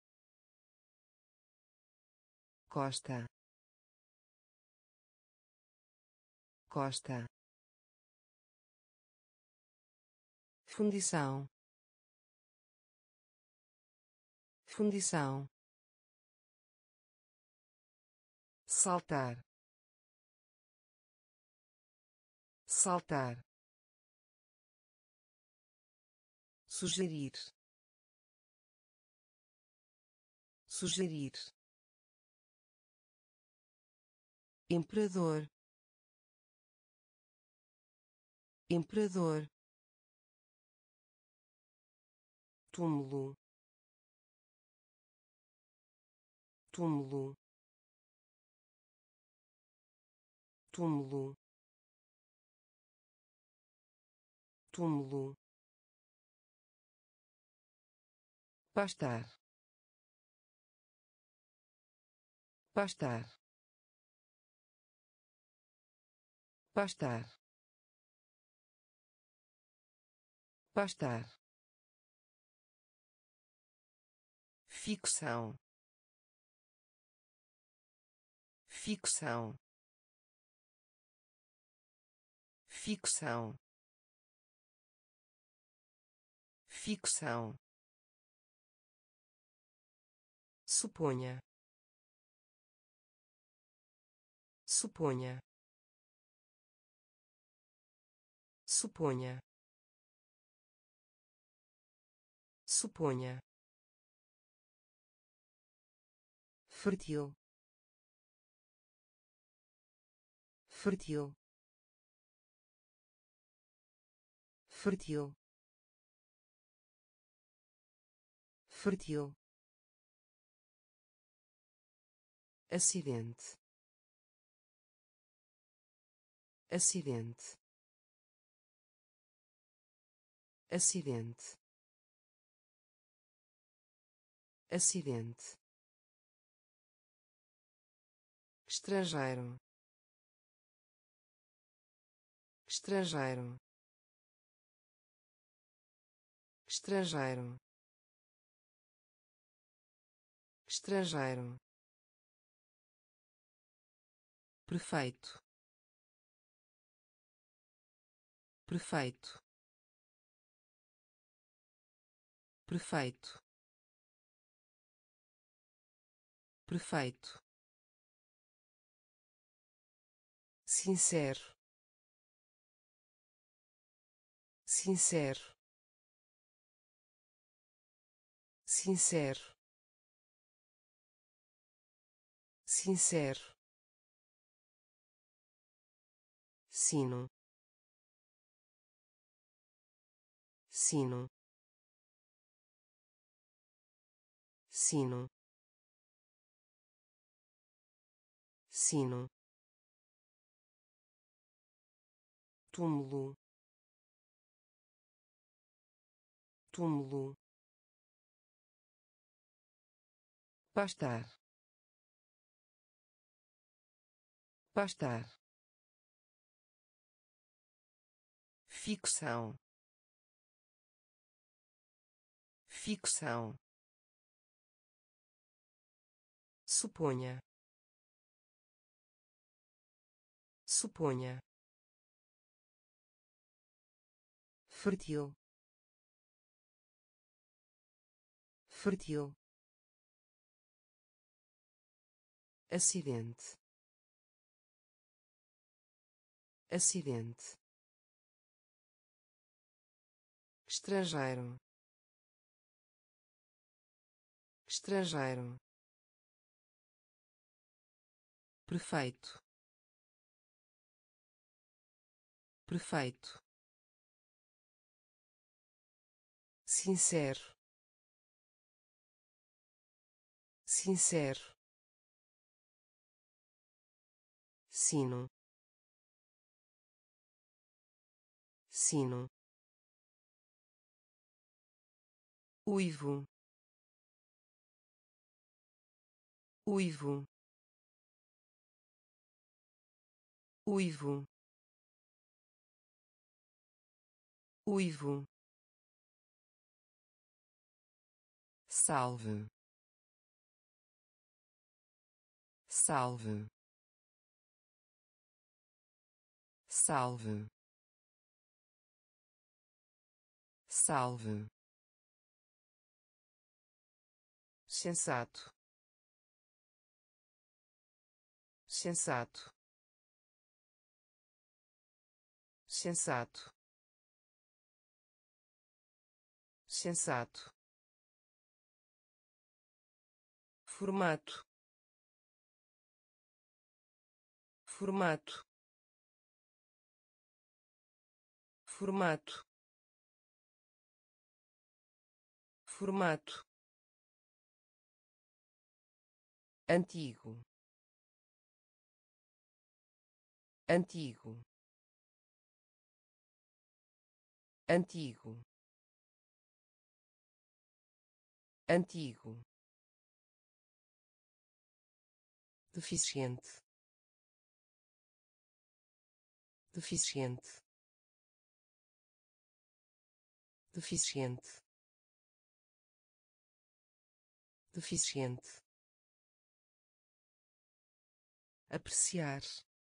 costa, costa, fundição, fundição, saltar, saltar, sugerir, sugerir, imperador, imperador, túmulo, túmulo, túmulo, túmulo, pastar, pastar, pastar, pastar, ficção, ficção, ficção, ficção, suponha, suponha, suponha, suponha, fértil, fértil, fértil, fértil, acidente, acidente, acidente, acidente, estrangeiro, estrangeiro, estrangeiro, estrangeiro, perfeito, perfeito, perfeito, perfeito, sincero, sincero, sincero, sincero, sino, sino, sino, sino, túmulo, túmulo, pastar, pastar, ficção, ficção, suponha, suponha, fértil, fértil, acidente, acidente, estrangeiro, estrangeiro, perfeito, perfeito, sincero, sincero, sino, sino, uivo, uivo, uivo, uivo, salve, salve, salve, salve, sensato, sensato, sensato, sensato, formato, formato, formato, formato, antigo, antigo, antigo, antigo, deficiente, deficiente, deficiente, deficiente, apreciar,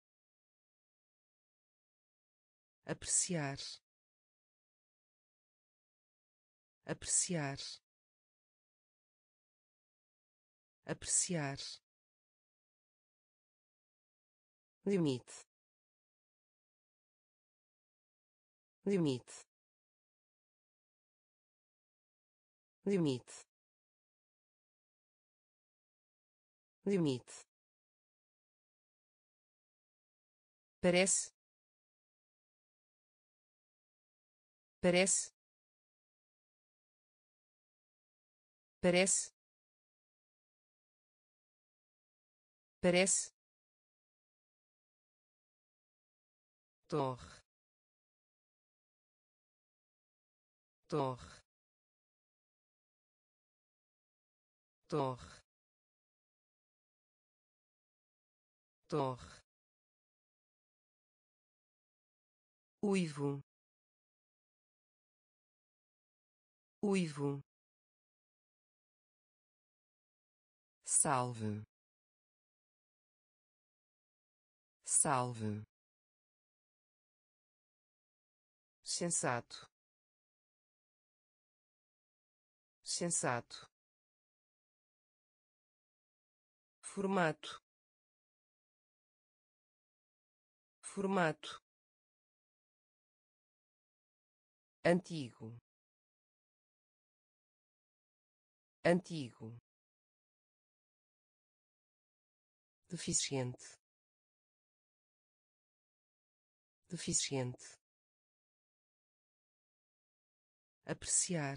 apreciar, apreciar, apreciar, limite, limite, limite, limite, parece, parece, parece, parece, torre, torre, torre, torre, uivo, uivo, salve, salve, sensato, sensato, formato, formato, antigo, antigo, deficiente, deficiente, apreciar,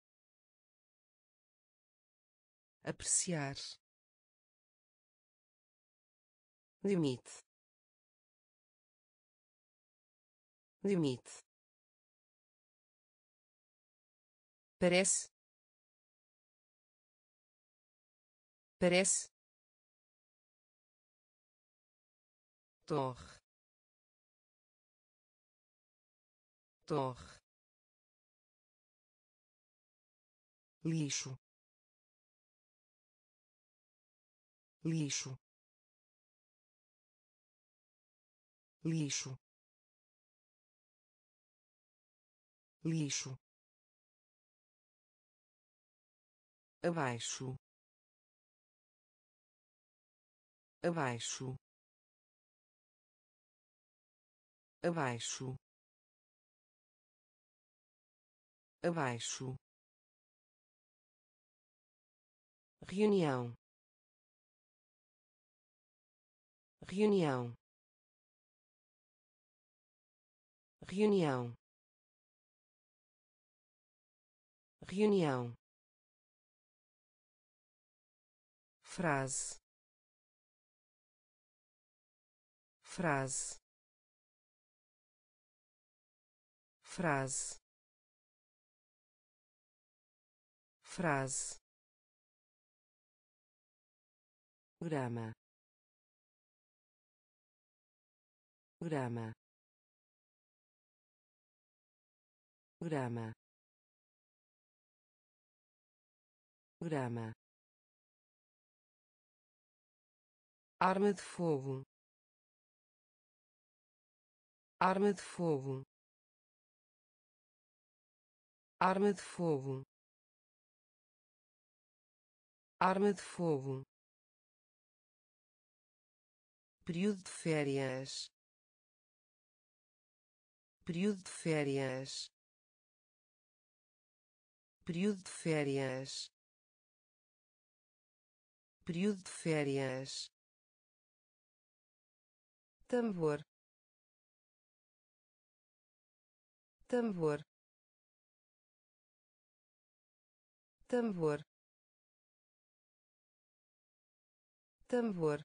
apreciar, limite, limite, parece, parece, torre, torre, lixo, lixo, lixo, lixo, abaixo, abaixo, abaixo, abaixo, reunião, reunião, reunião, reunião, frase, frase, frase, frase, grama, grama, grama, grama, arma de fogo, arma de fogo, arma de fogo, arma de fogo, período de férias, período de férias, período de férias, período de férias, tambor, tambor, tambor, tambor,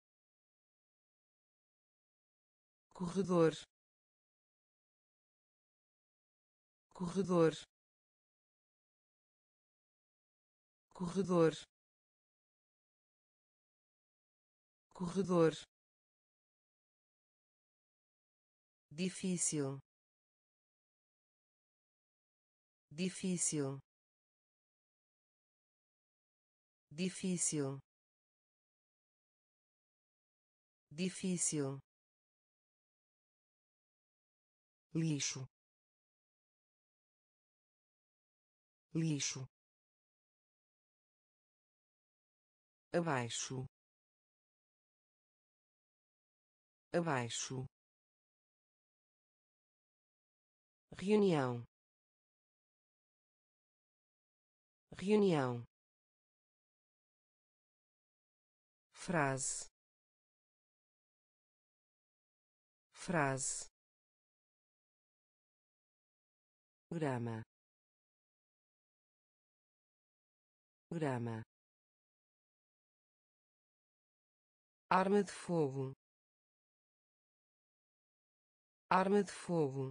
corredor, corredor, corredor, corredor, difícil, difícil, difícil, difícil, lixo, lixo, abaixo, abaixo, reunião, reunião, frase, frase, grama, grama, arma de fogo, arma de fogo,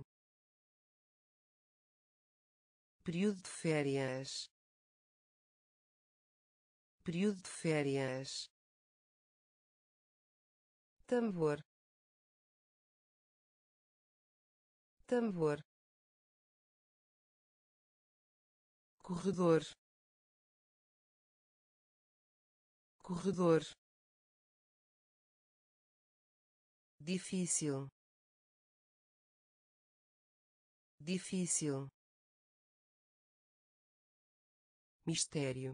período de férias, período de férias, tambor, tambor, corredor, corredor, difícil, difícil, mistério,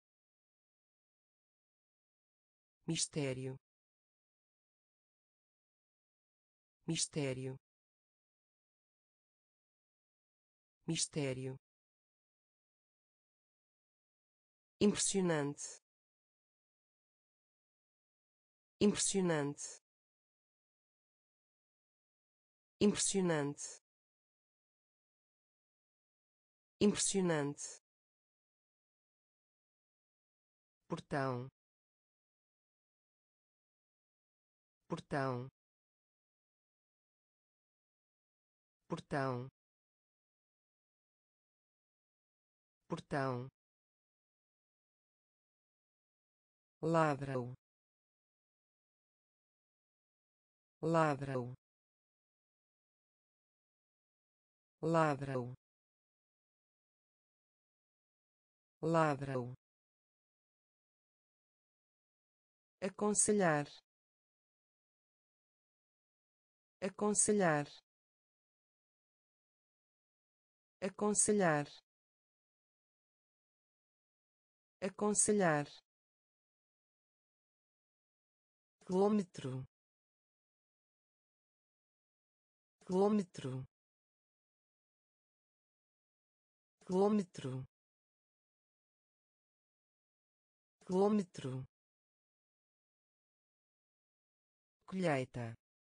mistério, mistério, mistério, impressionante, impressionante, impressionante, impressionante, portão, portão, portão, portão, ladra-o, ladra-o, ladra-o, ladra-o, aconselhar, aconselhar, aconselhar, aconselhar, quilômetro, quilômetro, quilômetro, quilômetro, colheita,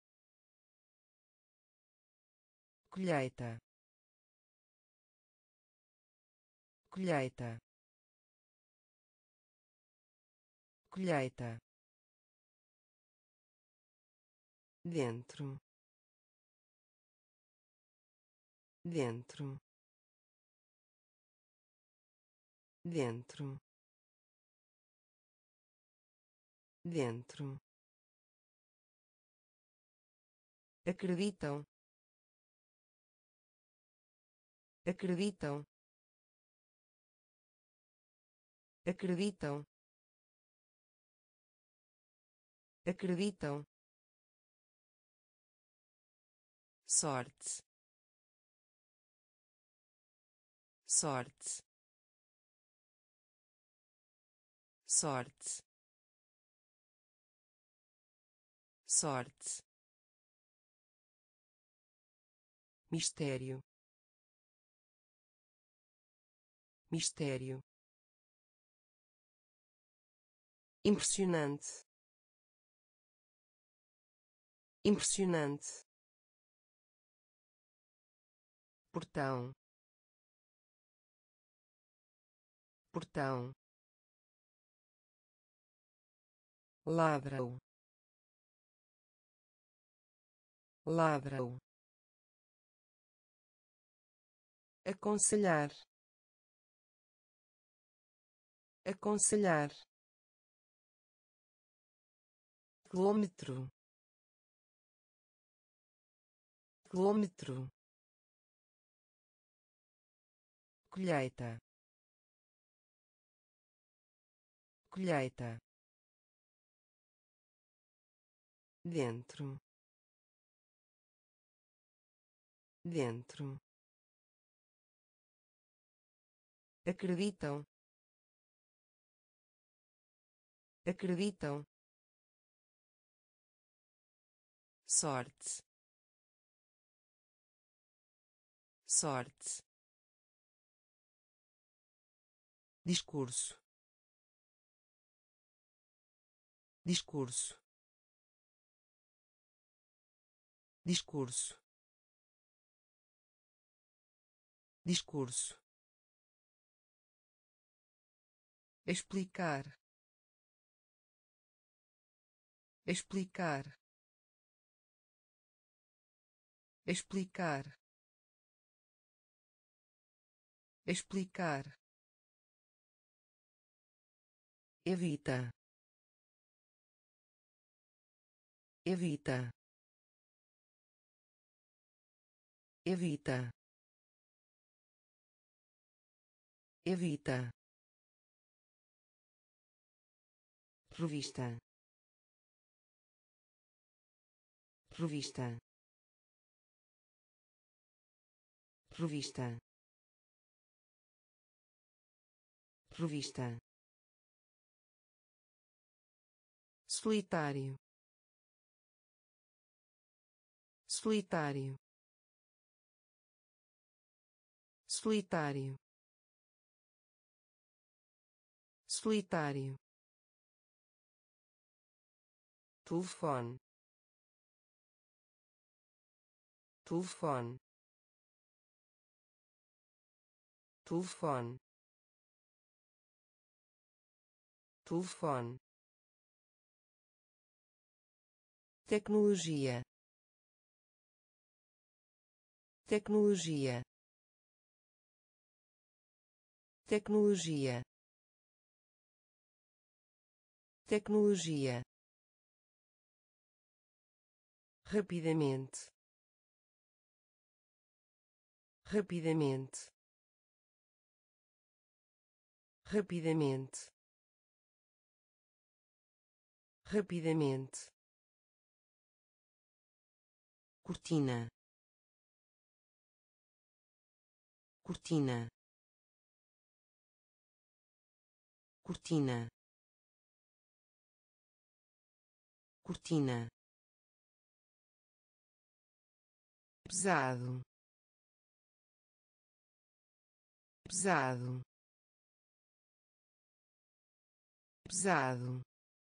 colheita, colheita, colheita, dentro, dentro, dentro, dentro, acreditam, acreditam, acreditam, acreditam, sorte, sorte, sorte, sorte, mistério, mistério, impressionante, impressionante, portão, portão, ladrão, ladrão, aconselhar, aconselhar, quilômetro, quilômetro, colheita, colheita, dentro, dentro, acreditam, acreditam, sorte, sorte, discurso, discurso, discurso, discurso, explicar, explicar, explicar, explicar, evita, evita, evita, evita, revista, revista, revista, revista, solitário, solitário, solitário, solitário, telefone, telefone, telefone, telefone, tecnologia, tecnologia, tecnologia, tecnologia, rapidamente, rapidamente, rapidamente, rapidamente, cortina, cortina, cortina, cortina, pesado, pesado, pesado,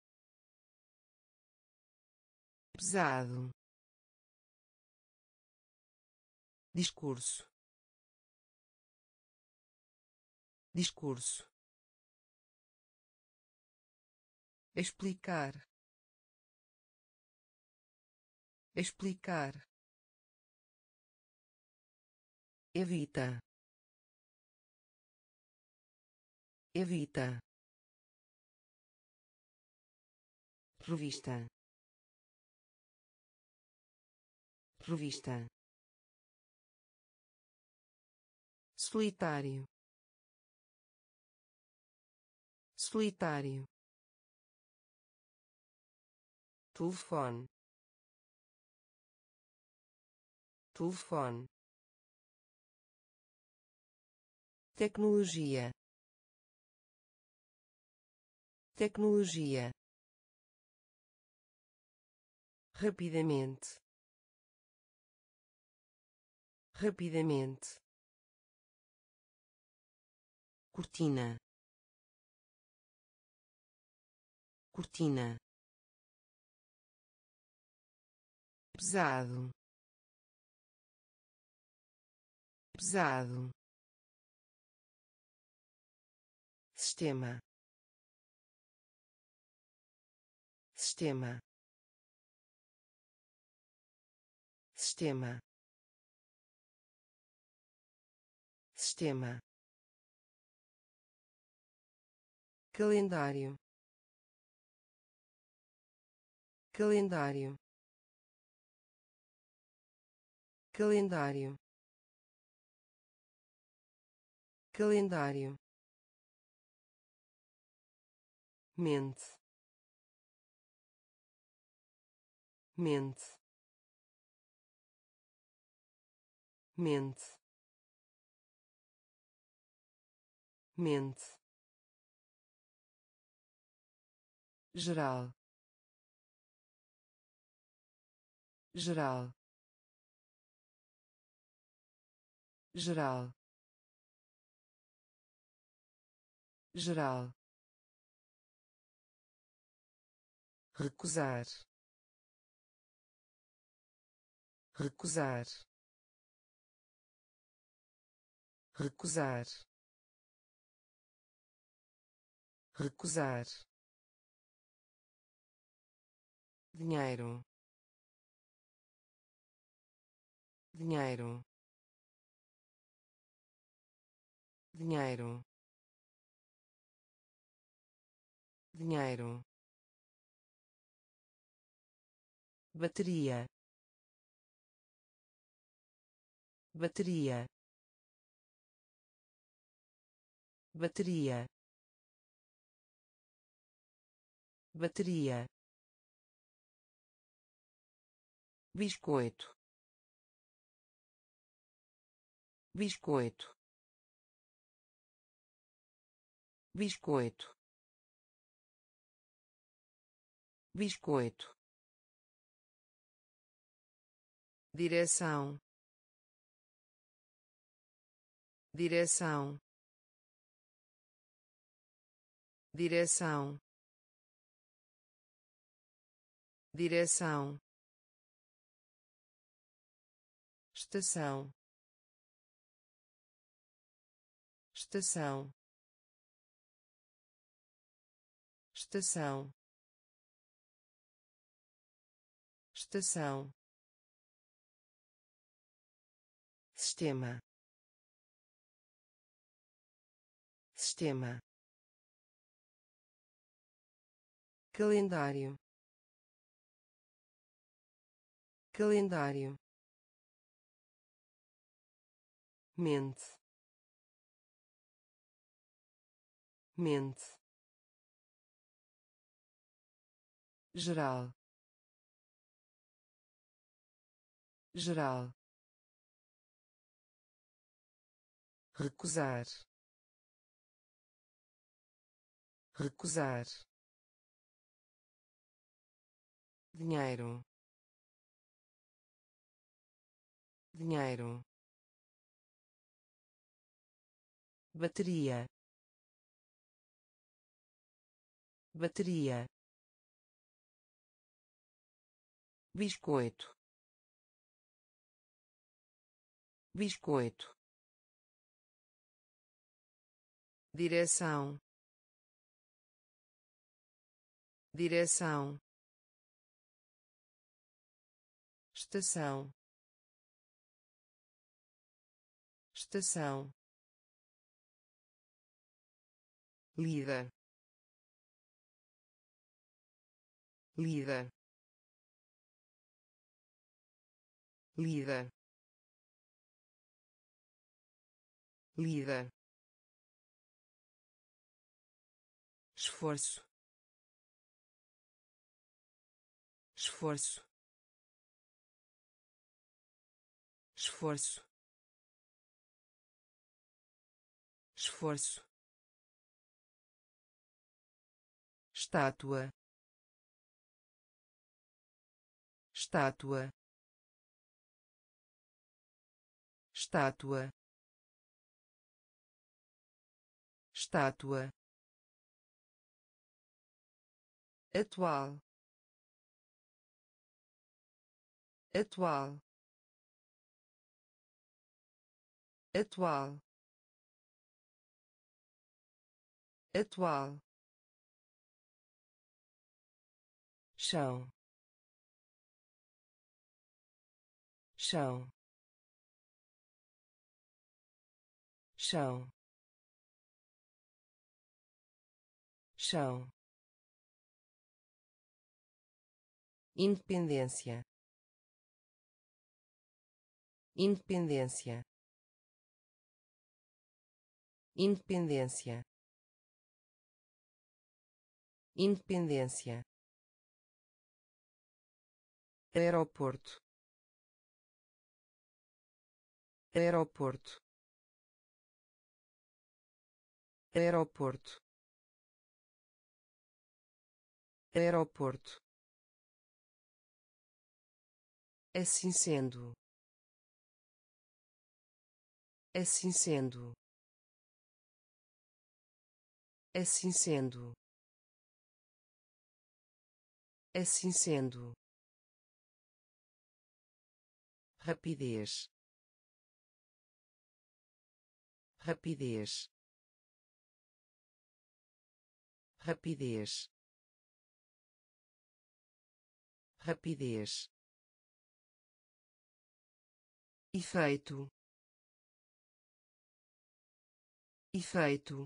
pesado, discurso, discurso, explicar, explicar, evita, evita, revista, revista, solitário, solitário, telefone, telefone, tecnologia, tecnologia, rapidamente, rapidamente, cortina, cortina, pesado, pesado, sistema, sistema, sistema, sistema, calendário, calendário, calendário, calendário, mente, mente, mente, mente, geral, geral, geral, geral, recusar, recusar, recusar, recusar, dinheiro, dinheiro, dinheiro, dinheiro, bateria, bateria, bateria, bateria, biscoito, biscoito, biscoito, biscoito, direção, direção, direção, direção, estação, estação, estação, estação, sistema, sistema, calendário, calendário, mente, mente, geral, geral, recusar, recusar, dinheiro, dinheiro, bateria, bateria, biscoito, biscoito, direção, direção, estação, estação, líder, líder, líder, líder, esforço, esforço, esforço, esforço, estátua, estátua, estátua, estátua, atual, atual, atual, atual, chão, chão, chão, chão, independência, independência, independência, independência, aeroporto, aeroporto, aeroporto, aeroporto, assim sendo, assim sendo, assim sendo, assim sendo, rapidez, rapidez, rapidez, rapidez, efeito, efeito,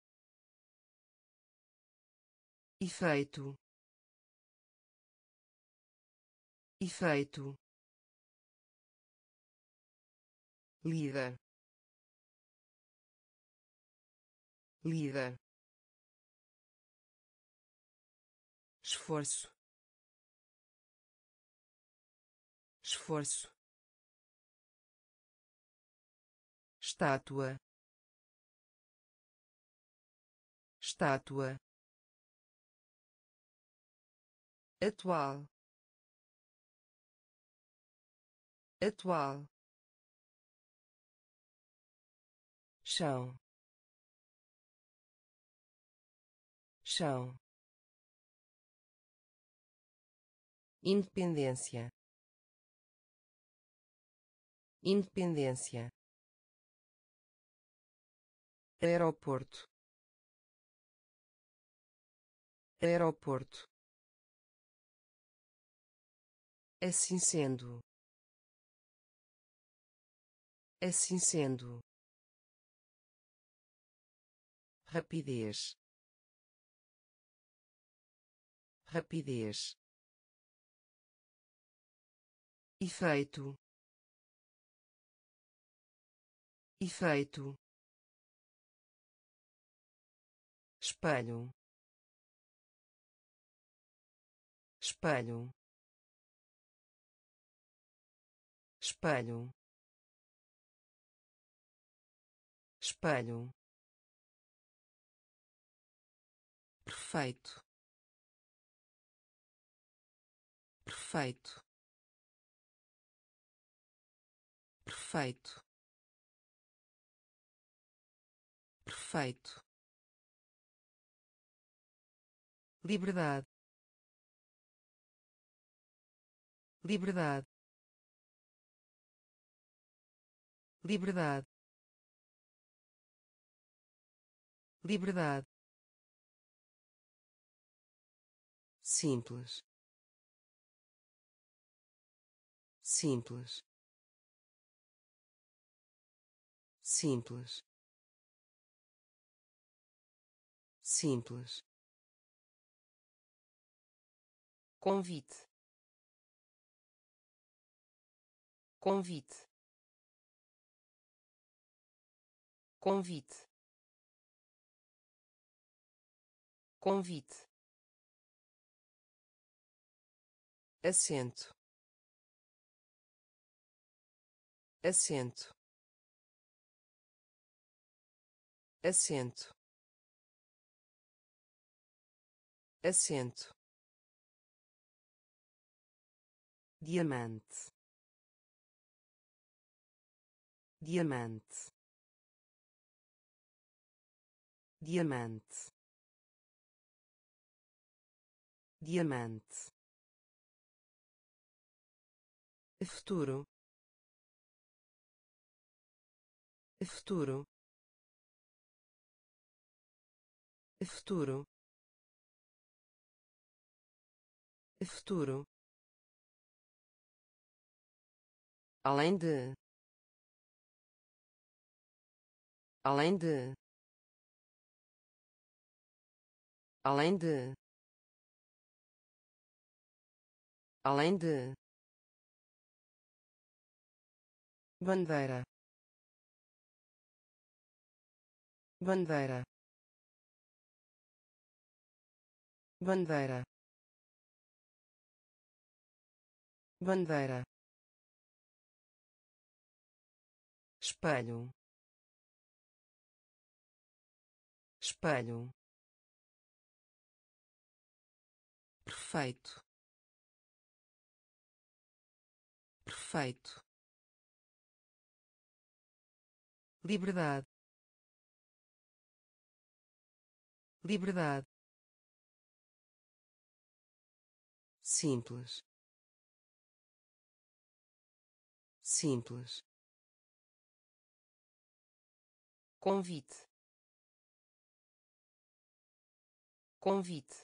efeito, efeito, líder, líder, esforço, esforço, estátua, estátua, atual, atual, chão, chão, independência, independência, aeroporto, aeroporto, assim sendo, assim sendo, rapidez, rapidez, efeito, efeito, espelho, espelho, espelho, espelho, perfeito, perfeito, perfeito, perfeito, liberdade, liberdade, liberdade, liberdade, simples, simples, simples, simples, convite, convite, convite, convite, assento, assento, assento, assento, diamante, diamante, diamante, diamante, futuro, futuro, futuro, futuro, além de, além de, além de, além de, bandeira, bandeira, bandeira, bandeira, espelho, espelho, perfeito, perfeito, liberdade, liberdade, simples, simples, convite, convite,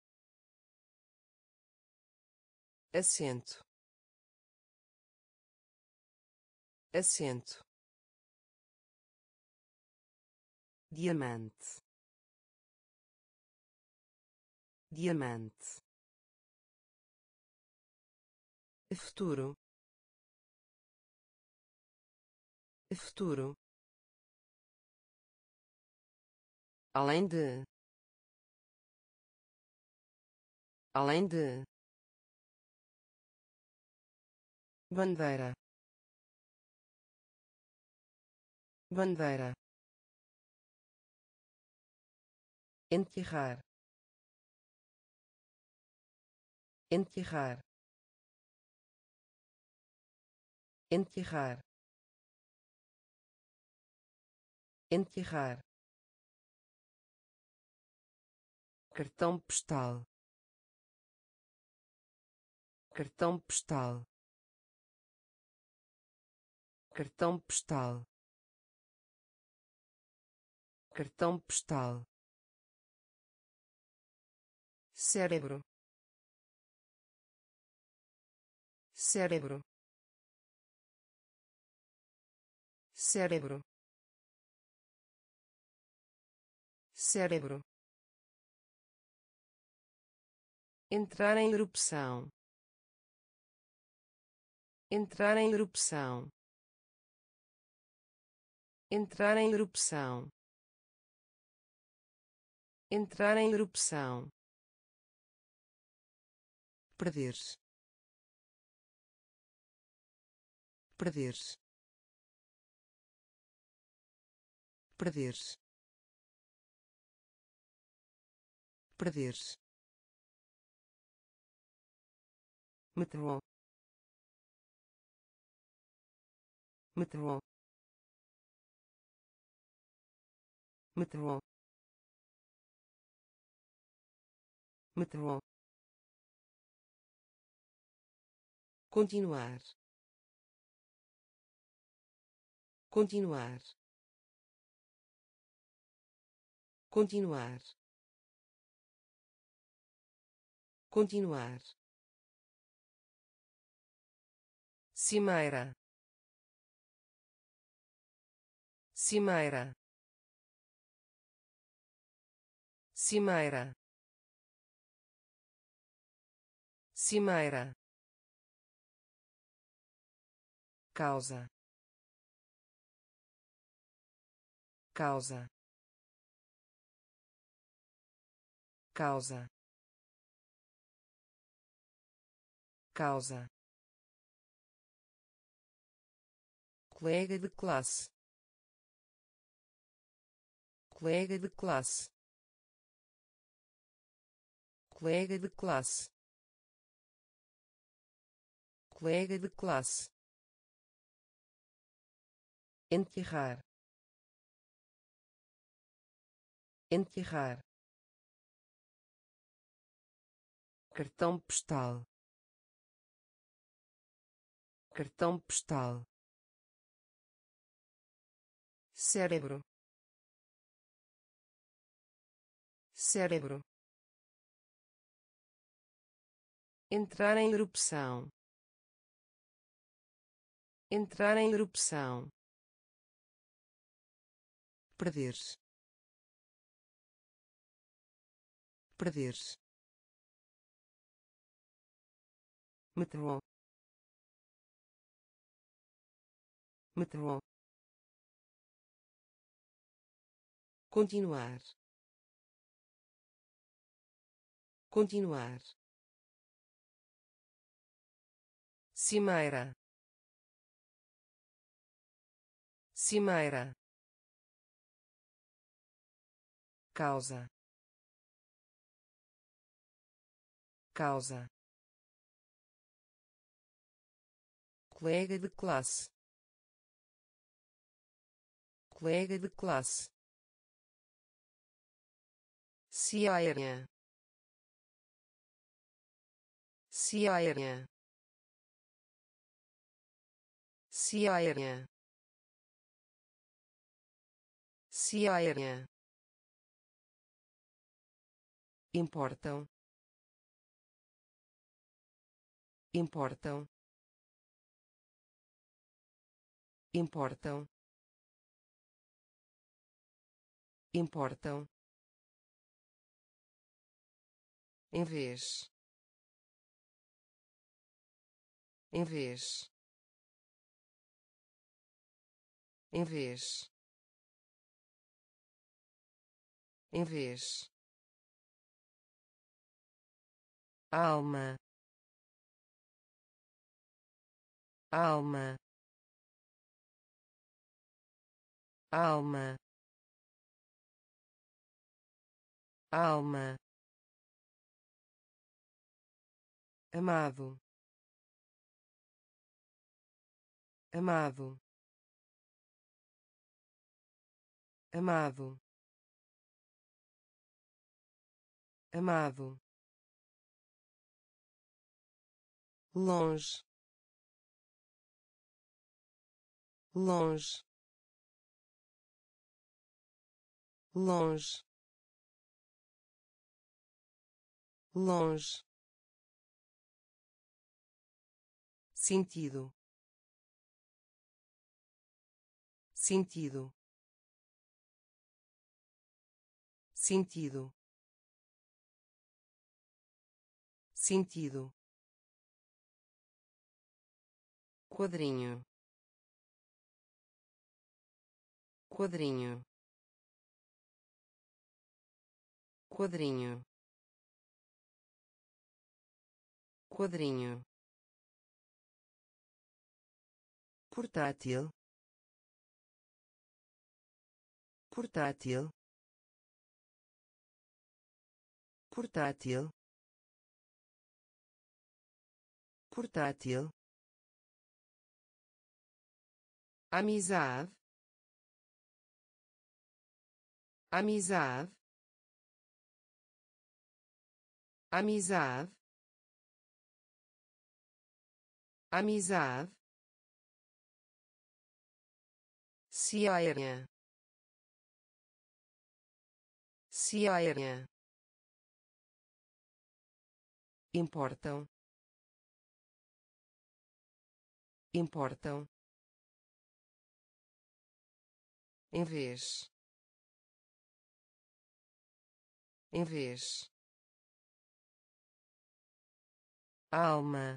assento, assento, diamante, diamante, futuro, futuro, além de, além de, bandeira, bandeira, enterrar, enterrar, enterrar, enterrar, cartão postal, cartão postal, cartão postal, cartão postal, cérebro, cérebro, cérebro, cérebro, entrar em erupção, entrar em erupção, entrar em erupção, entrar em erupção, perder-se, perder-se, perder-se, perder-se, metrô, metrô, metrô, metrô, continuar, continuar, continuar, continuar, cimeira, cimeira, cimeira, cimeira, causa, causa, causa, causa, colega de classe, colega de classe, colega de classe, colega de classe, enterrar, enterrar, cartão postal, cartão postal, cérebro, cérebro, entrar em erupção, entrar em erupção, perder-se, perder-se, metrô, metrô, continuar, continuar, cimeira, cimeira, causa, causa, colega de classe, colega de classe, cia aérea, cia aérea, cia aérea, cia aérea, importam, importam, importam, importam, em vez, em vez, em vez, em vez, alma, alma, alma, alma, amado, amado, amado, amado, longe, longe, longe, longe, sentido, sentido, sentido, sentido, quadrinho, quadrinho, quadrinho, quadrinho, portátil, portátil, portátil, portátil, amizade, amizade, amizade, amizade, cia aérea, cia aérea, importam, importam, em vez, em vez, alma,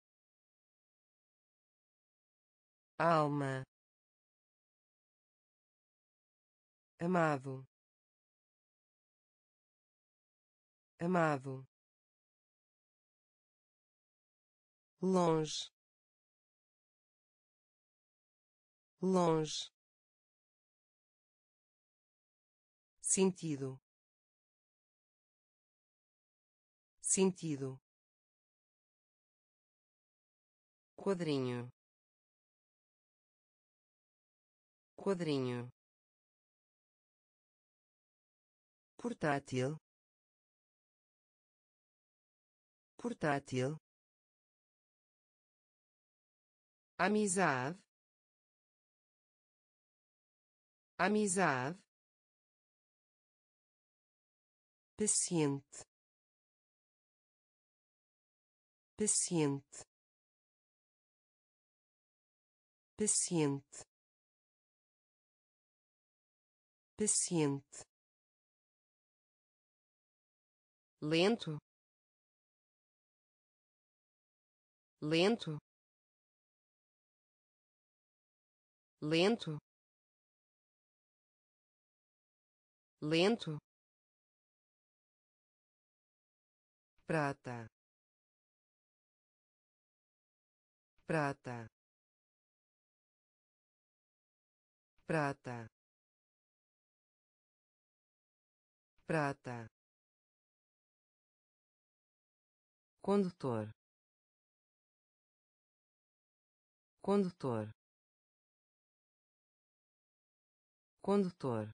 alma, amado, amado, longe, longe, sentido, sentido, quadrinho, quadrinho, portátil, portátil, amizade, amizade, paciente, paciente, paciente, paciente, lento, lento, lento, lento, prata, prata, prata, prata, condutor, condutor, condutor,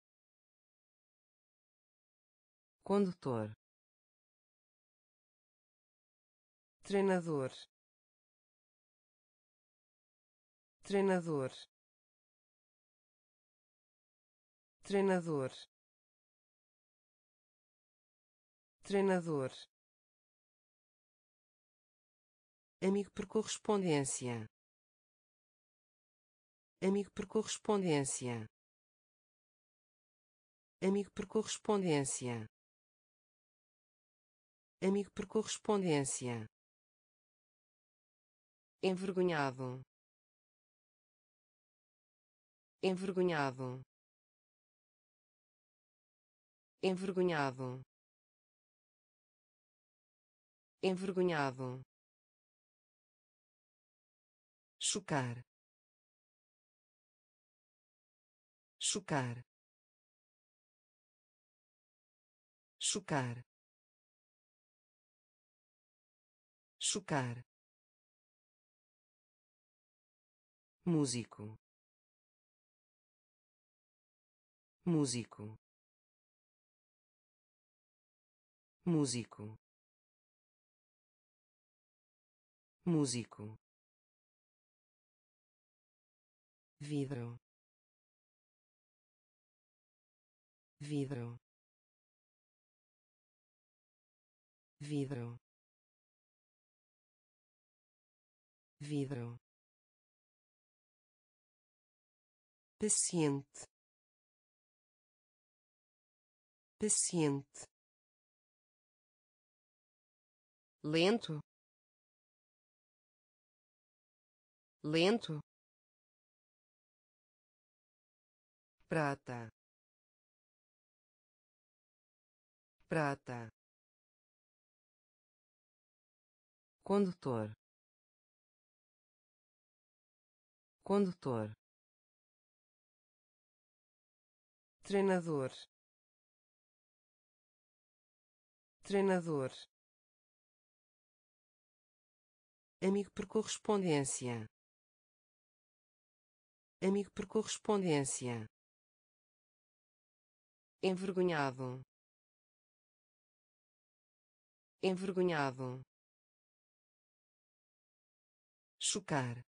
condutor, treinador, treinador, treinador, treinador, amigo por correspondência, amigo por correspondência, amigo por correspondência, amigo por correspondência, envergonhado, envergonhado, envergonhado, envergonhado, chocar, chocar, chocar, chocar, músico, músico, músico, músico, vidro, vidro, vidro, vidro, paciente, paciente, lento, lento, prata, prata, condutor, condutor, treinador, treinador, amigo por correspondência, amigo por correspondência, envergonhado, envergonhado, chocar,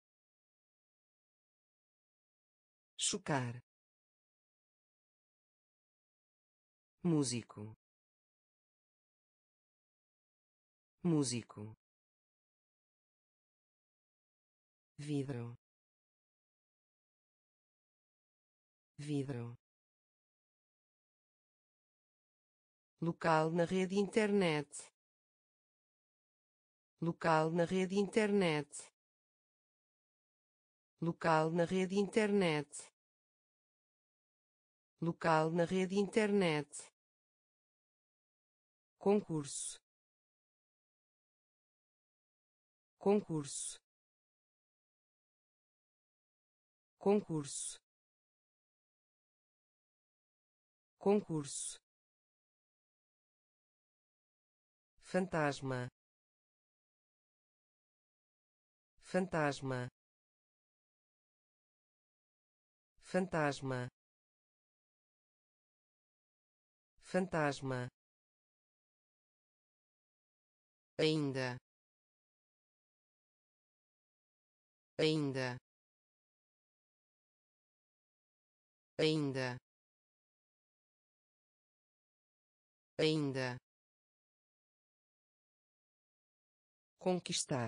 chocar, músico, músico, vidro, vidro, local na rede internet, local na rede internet, local na rede internet, local na rede internet, concurso, concurso, concurso, concurso, fantasma, fantasma, fantasma, fantasma, ainda, ainda, ainda, ainda, conquistar,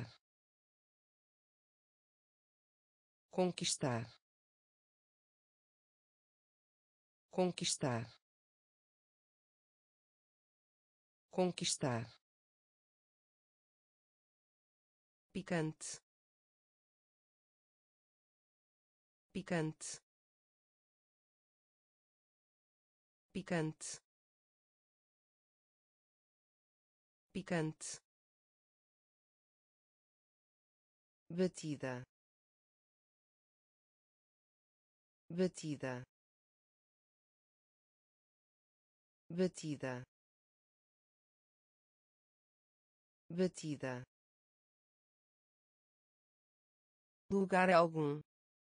conquistar, conquistar, conquistar, picante, picante, picante, picante, batida, batida, batida, batida, lugar algum,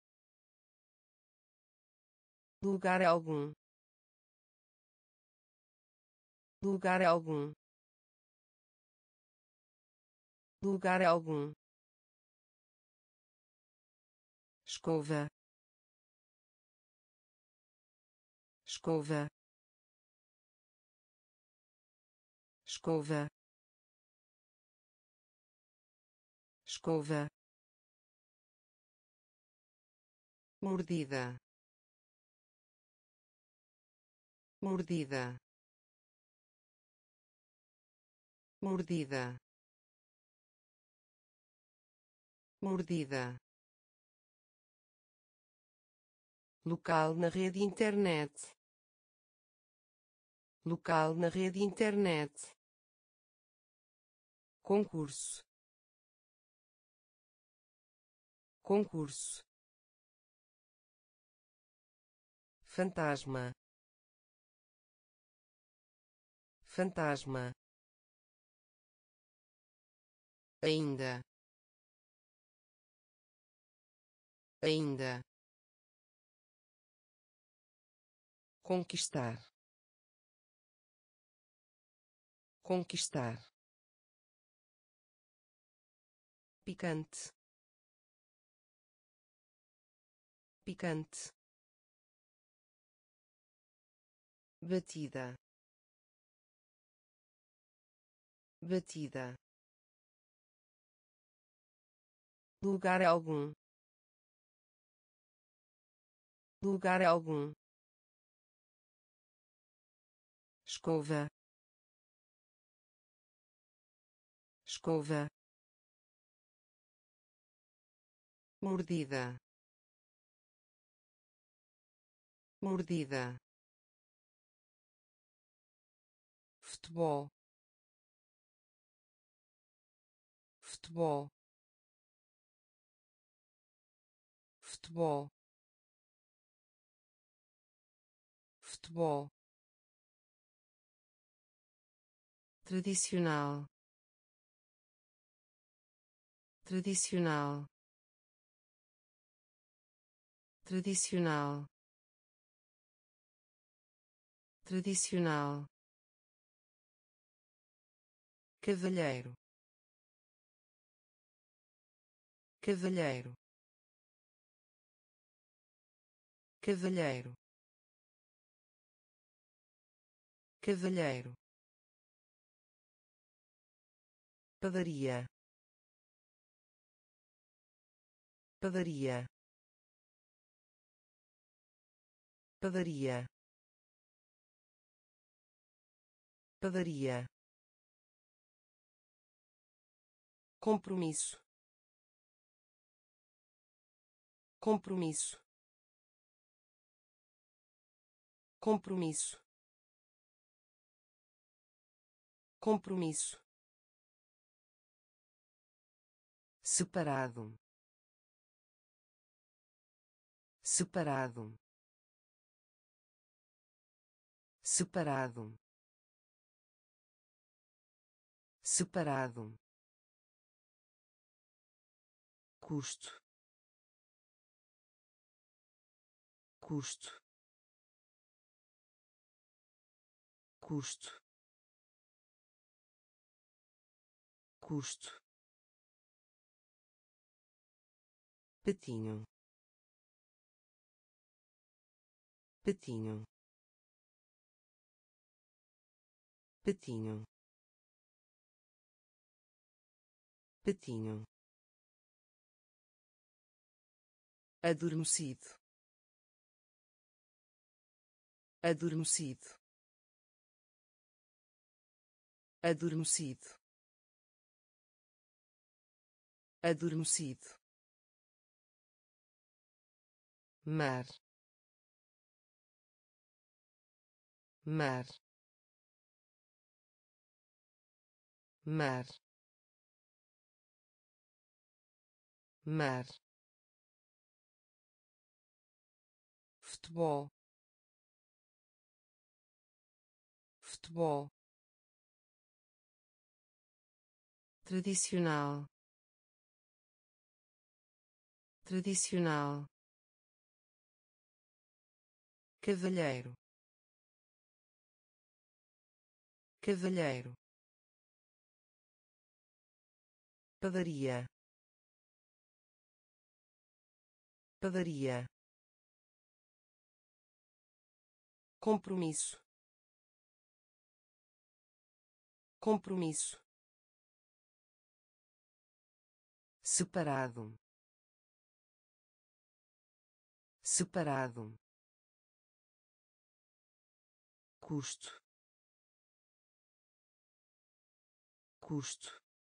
lugar algum, lugar algum, lugar algum, escova, escova, escova, escova, mordida, mordida, mordida, mordida, local na rede internet, local na rede internet, concurso, concurso, fantasma, fantasma, ainda, ainda, conquistar, conquistar, picante, picante, batida, batida, lugar algum, lugar algum, escova, escova, mordida, mordida, futebol, futebol, futebol, futebol, tradicional, tradicional, tradicional, tradicional, cavalheiro, cavalheiro, cavalheiro, cavalheiro, padaria, padaria, padaria, padaria, compromisso, compromisso, compromisso, compromisso, separado, separado, separado, separado, custo, custo, custo, custo, patinho, patinho, patinho, patinho, adormecido, adormecido, adormecido, adormecido, mar, mar, mar, mar, futebol, futebol, tradicional, tradicional, cavalheiro, cavalheiro, padaria, padaria, compromisso, compromisso, separado, separado, custo, custo,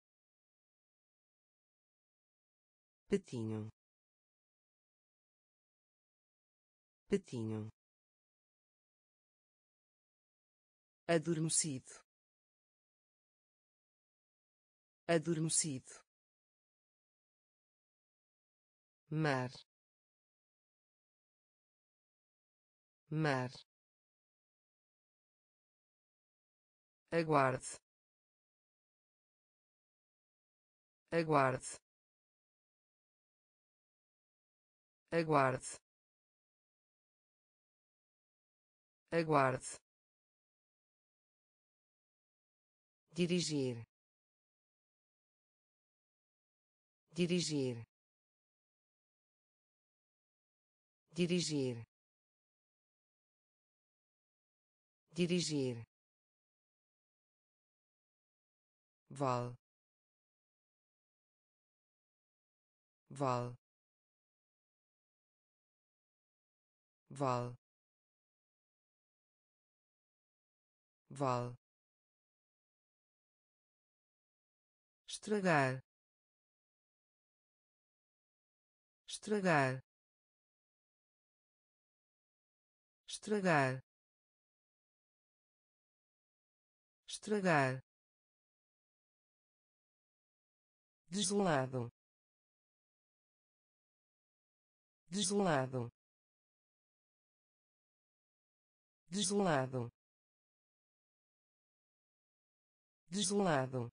patinho, patinho, adormecido, adormecido, mar, mar, aguarde, aguarde, aguarde, aguarde, dirigir, dirigir, dirigir, dirigir, val, val, val, val, estragar, estragar, estragar, estragar, desolado, desolado, desolado, desolado,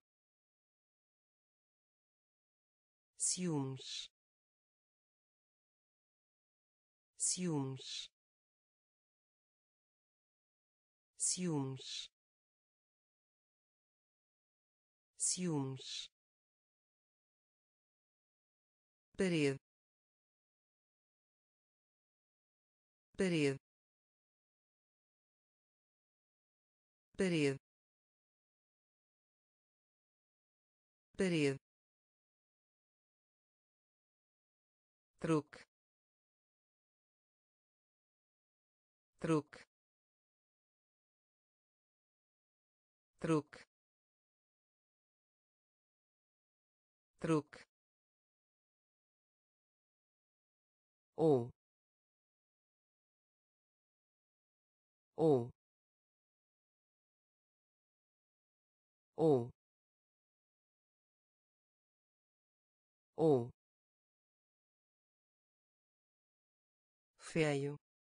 ciúmes, ciúmes, ciúmes, ciúmes, parede, parede, parede, parede, truque, truque, truque, truque, ou, ou, ou, ou, feio,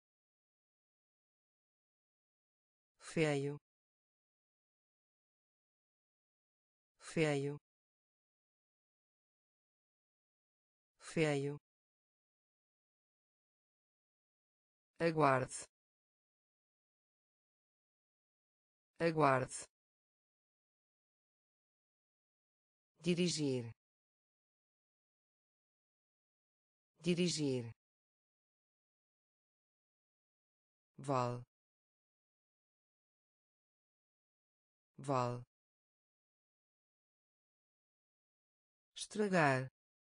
feio, feio, feio, aguarde, aguarde, dirigir, dirigir, val, val, estragar,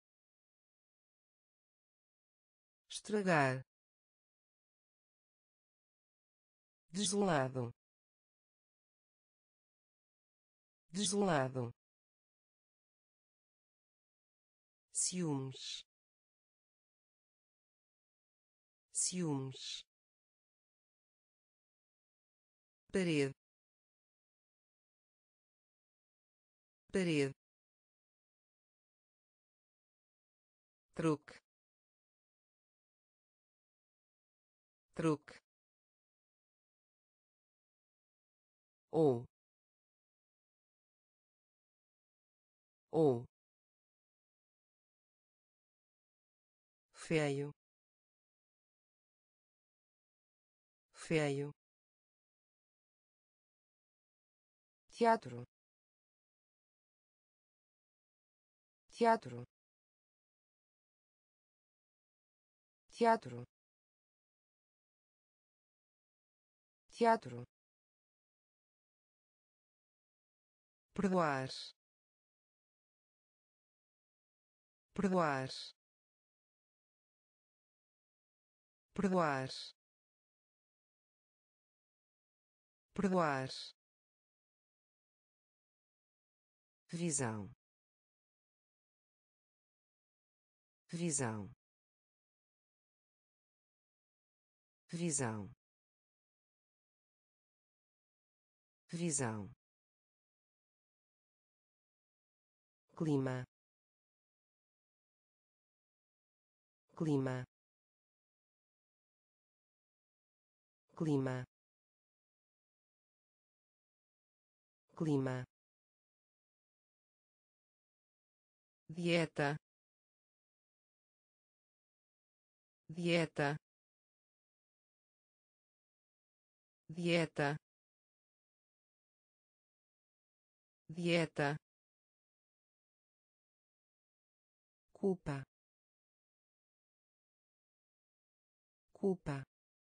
estragar, desolado, desolado, ciúmes, ciúmes, parede, parede, truque, truque, ou feio, feio, teatro, teatro, teatro, teatro, perdoar, perdoar, perdoar, perdoar, visão, visão, visão, visão, clima, clima, clima, clima, dieta, dieta, dieta, dieta, culpa, culpa,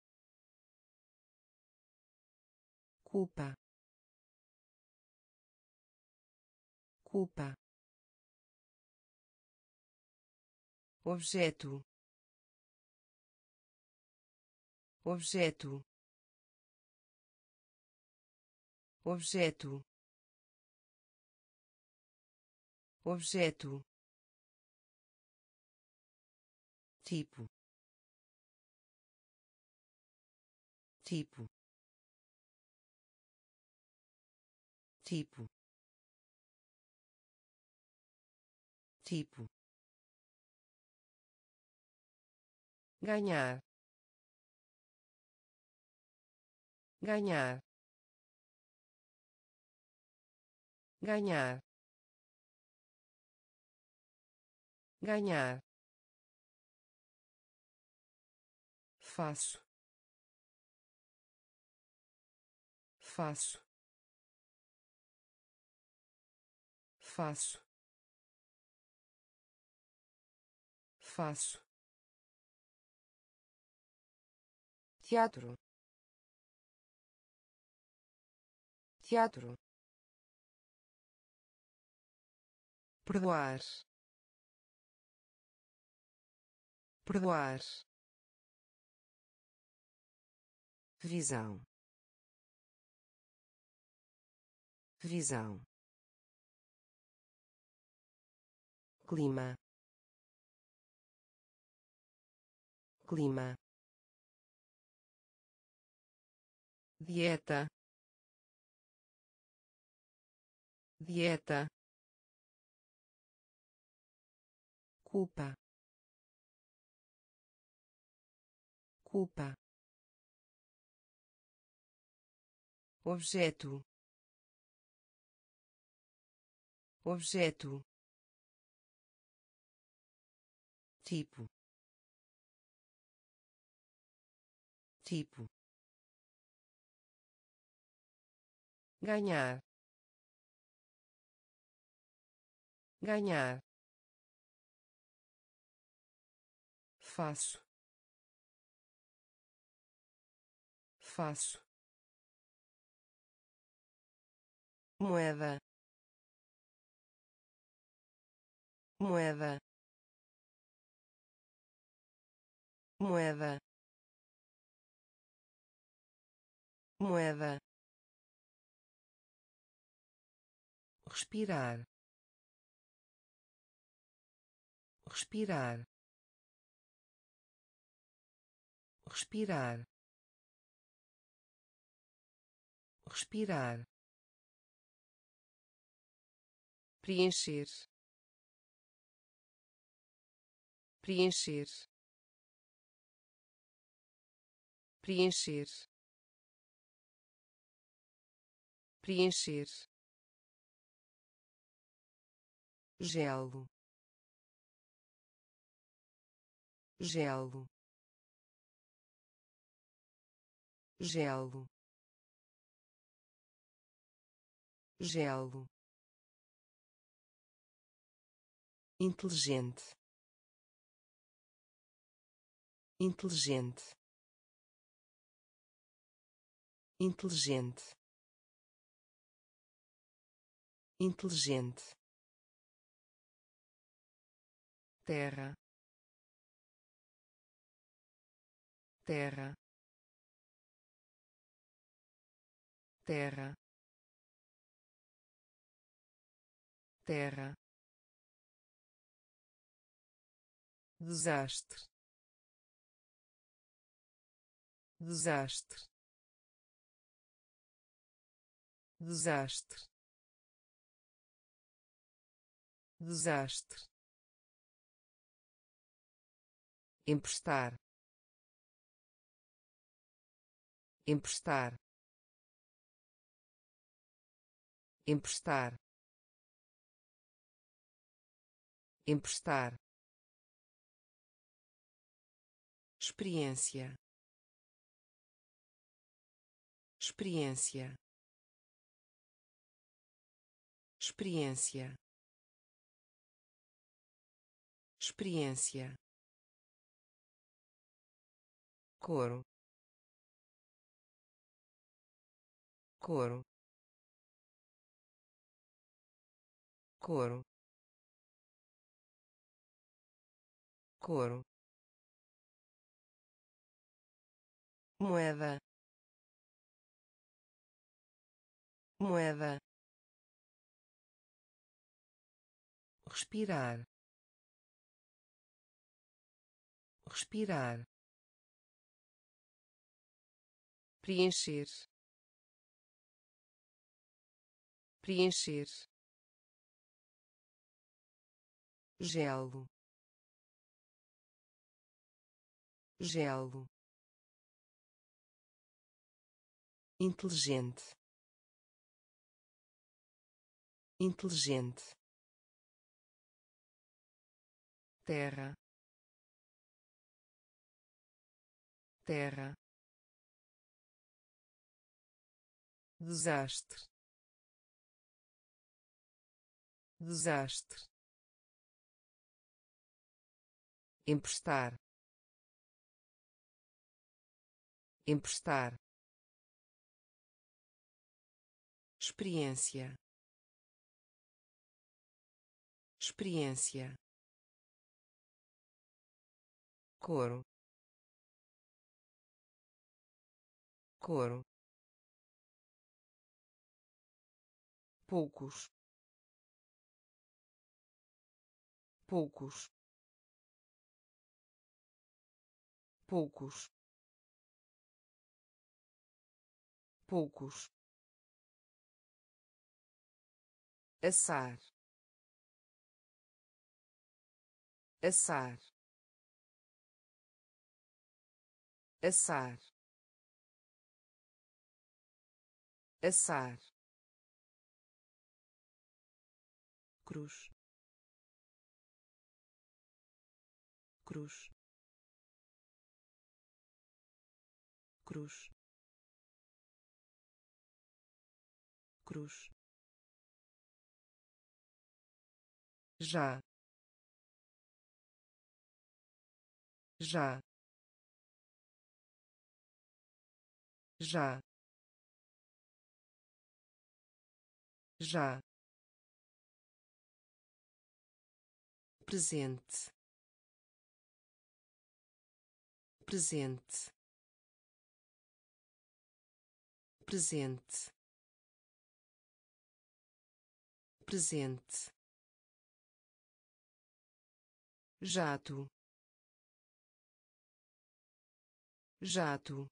culpa, culpa, objeto, objeto, objeto, objeto, tipo, tipo, tipo, tipo, ganhar, ganhar, ganhar, ganhar, faço, faço, faço, faço, teatro, teatro, perdoar, perdoar, visão, visão, clima, clima, dieta, dieta, culpa, culpa, objeto, objeto, tipo, tipo, ganhar, ganhar, faço, faço, moeda, moeda, moeda, moeda, respirar, respirar, respirar, respirar, preencher, preencher, preencher, preencher, gelo, gelo, gelo, gelo, inteligente, inteligente, inteligente, inteligente, terra, terra, terra, terra, desastre, desastre, desastre, desastre, emprestar, emprestar, emprestar, emprestar, experiência, experiência, experiência, experiência, couro, couro, couro, couro, moeda, moeda, respirar, respirar, preencher, preencher, gelo, gelo, inteligente, inteligente, terra, terra, desastre, desastre, emprestar, emprestar, experiência, experiência, couro, couro, poucos, poucos, poucos, poucos, assar, assar, assar, assar, cruz, cruz, cruz, cruz, já, já, já, já, presente, presente, presente, presente, jato, jato,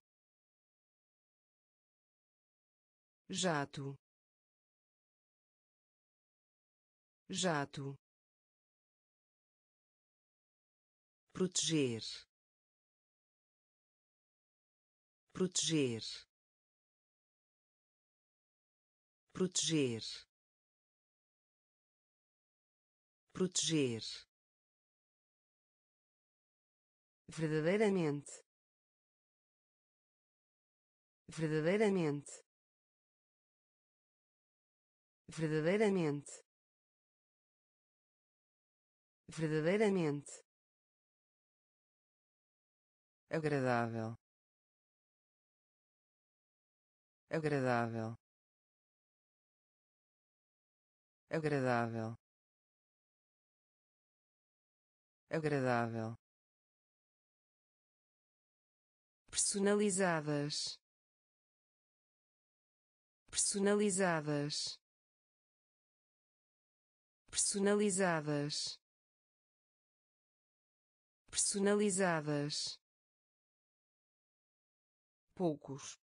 jato, jato, proteger, proteger, proteger, proteger, verdadeiramente, verdadeiramente, verdadeiramente, verdadeiramente, agradável, agradável, agradável, agradável, personalizadas, personalizadas, personalizadas, personalizadas, poucos,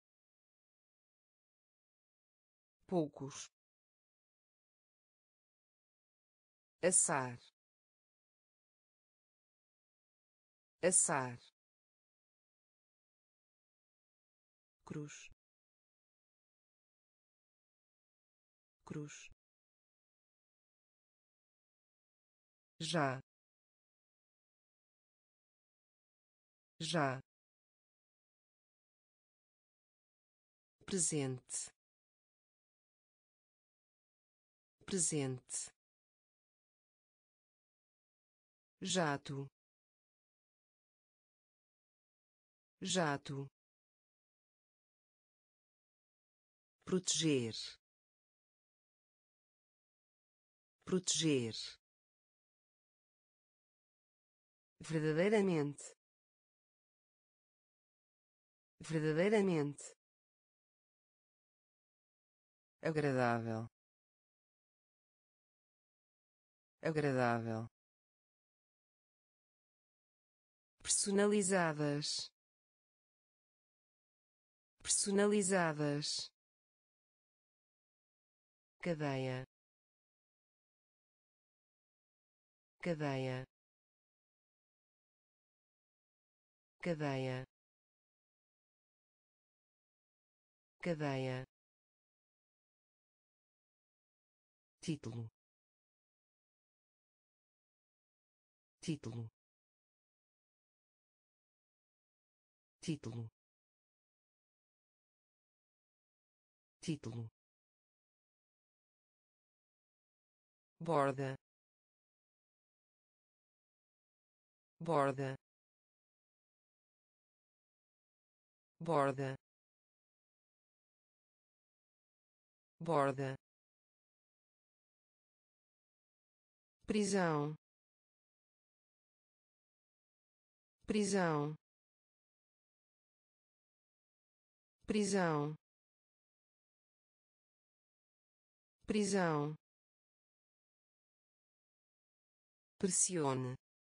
poucos, assar, assar, cruz, cruz, já, já, presente, presente, jato, jato, proteger, proteger, verdadeiramente, verdadeiramente, agradável, agradável, personalizadas, personalizadas, cadeia, cadeia, cadeia, cadeia, título, título, título, título, borda, borda, borda, borda, prisão, prisão, prisão, prisão, pressione,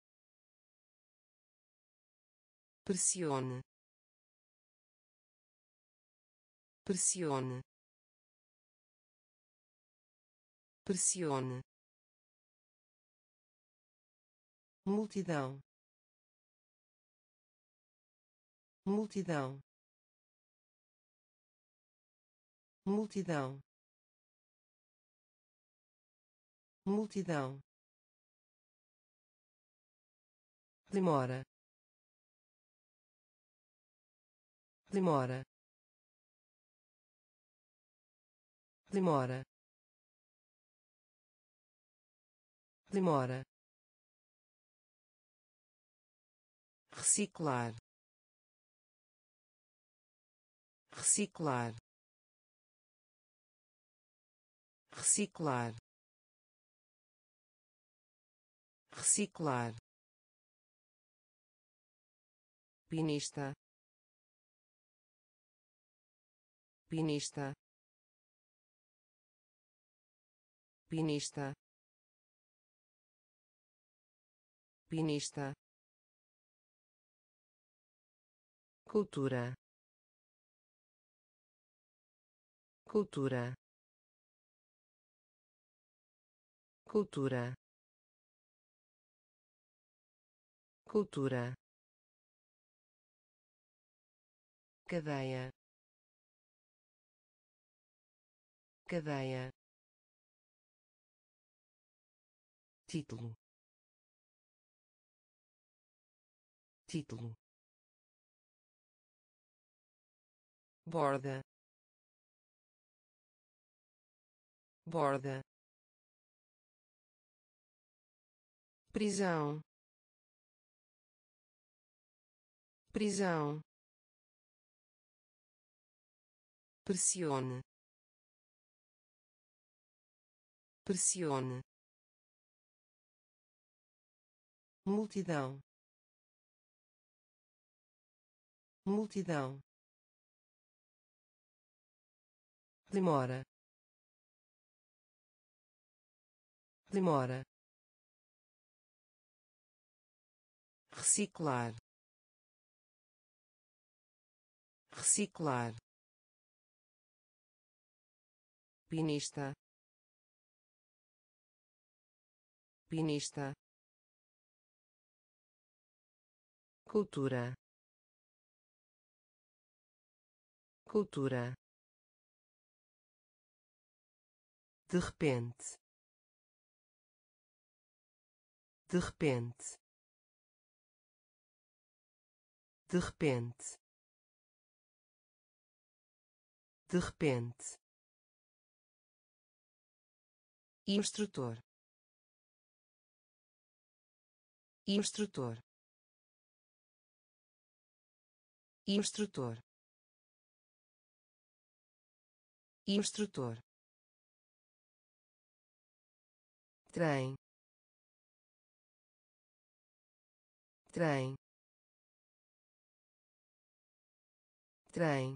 pressione, pressione, pressione, multidão, multidão, multidão, multidão, demora, demora, demora, demora, reciclar, reciclar, reciclar, reciclar, pinista, pinista, pinista, pinista, cultura, cultura, cultura, cultura, cadeia, cadeia, título, título, borda, borda, prisão, prisão, pressione, pressione, multidão, multidão, demora, demora, reciclar, reciclar, pinista, pinista, cultura, cultura, de repente, de repente, de repente, de repente, instrutor, instrutor, instrutor, instrutor, trem, trem, trem,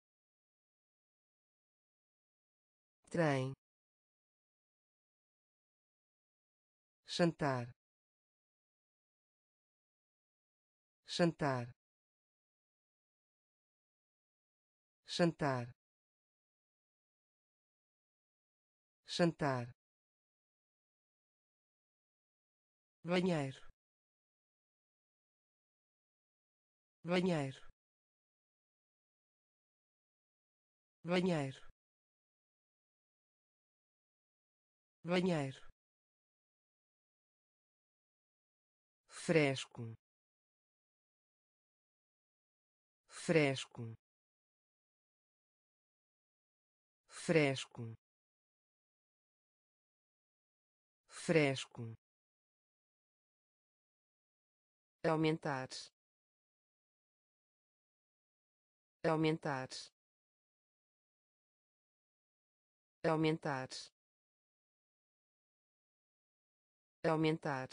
trem, jantar, jantar, jantar, jantar, banheiro, banheiro, banheiro, banheiro, fresco, fresco, fresco, fresco, aumentar, aumentar, aumentar, aumentar,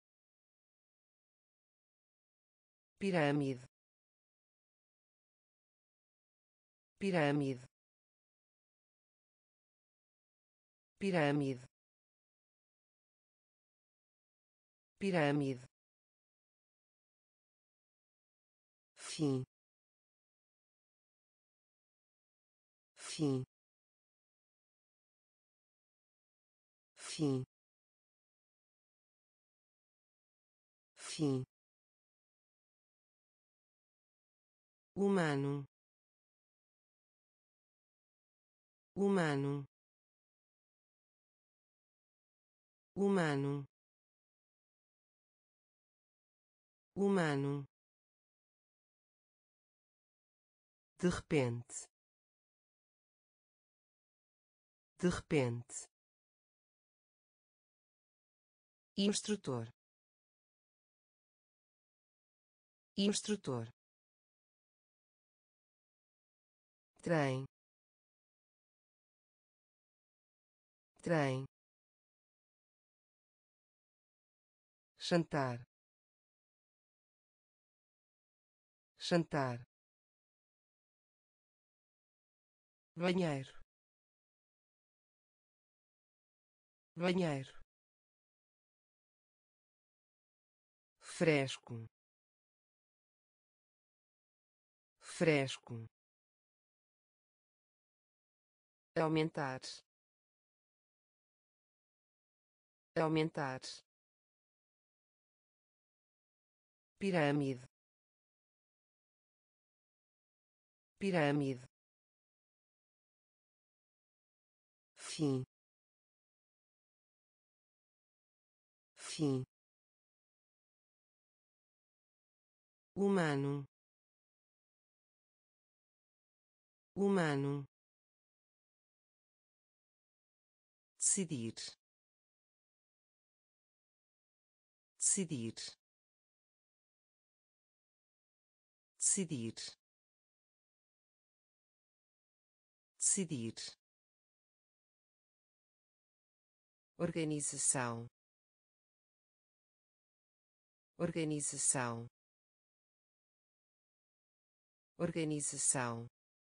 pirâmide, pirâmide, pirâmide, pirâmide, fim, fim, fim, fim, humano, humano, humano, humano, de repente, de repente, instrutor, instrutor, trem, trem, jantar, jantar, banheiro, banheiro, fresco, fresco, aumentar, aumentar, pirâmide, pirâmide, fim, fim, humano, humano, decidir, decidir, decidir, decidir, organização, organização, organização,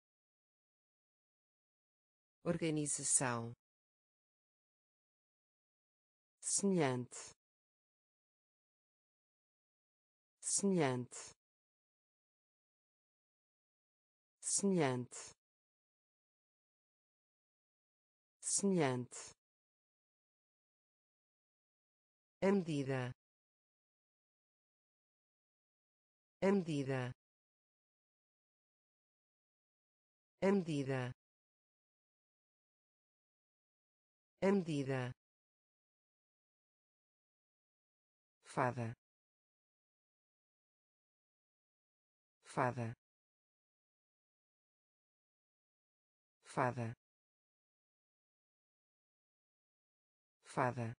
organização, semelhante, semelhante, semelhante, semelhante, a medida, a medida, a medida, a medida, fada, fada, fada, fada,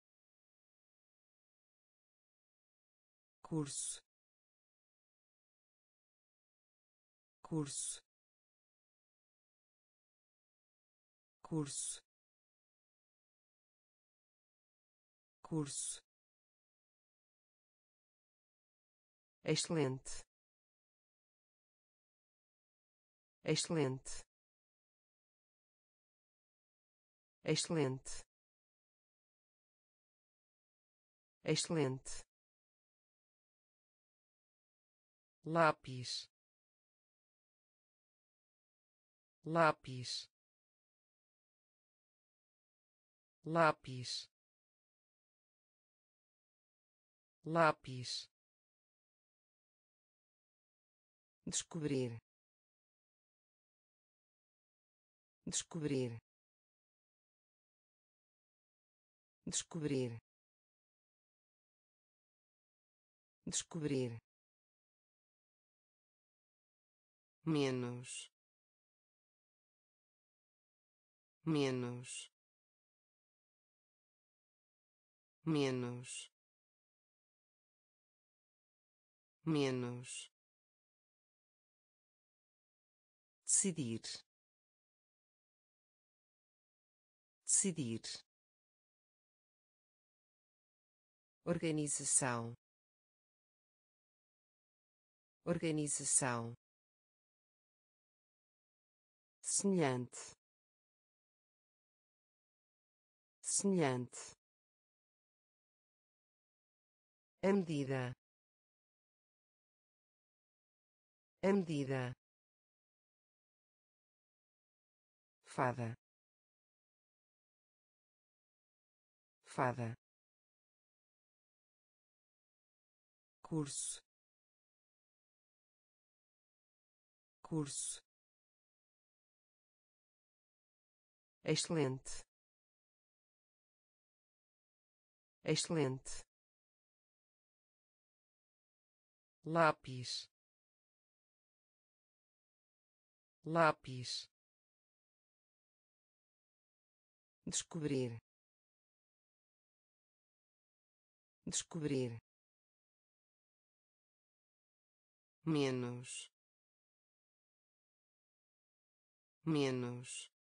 curso, curso, curso, curso, excelente, excelente, excelente, excelente, lápis, lápis, lápis, lápis, descobrir, descobrir, descobrir, descobrir, menos, menos, menos, menos, decidir, decidir, organização, organização, semelhante, semelhante, a medida, a medida, fada, fada, curso, curso, excelente, excelente, lápis, lápis, descobrir, descobrir, menos, menos,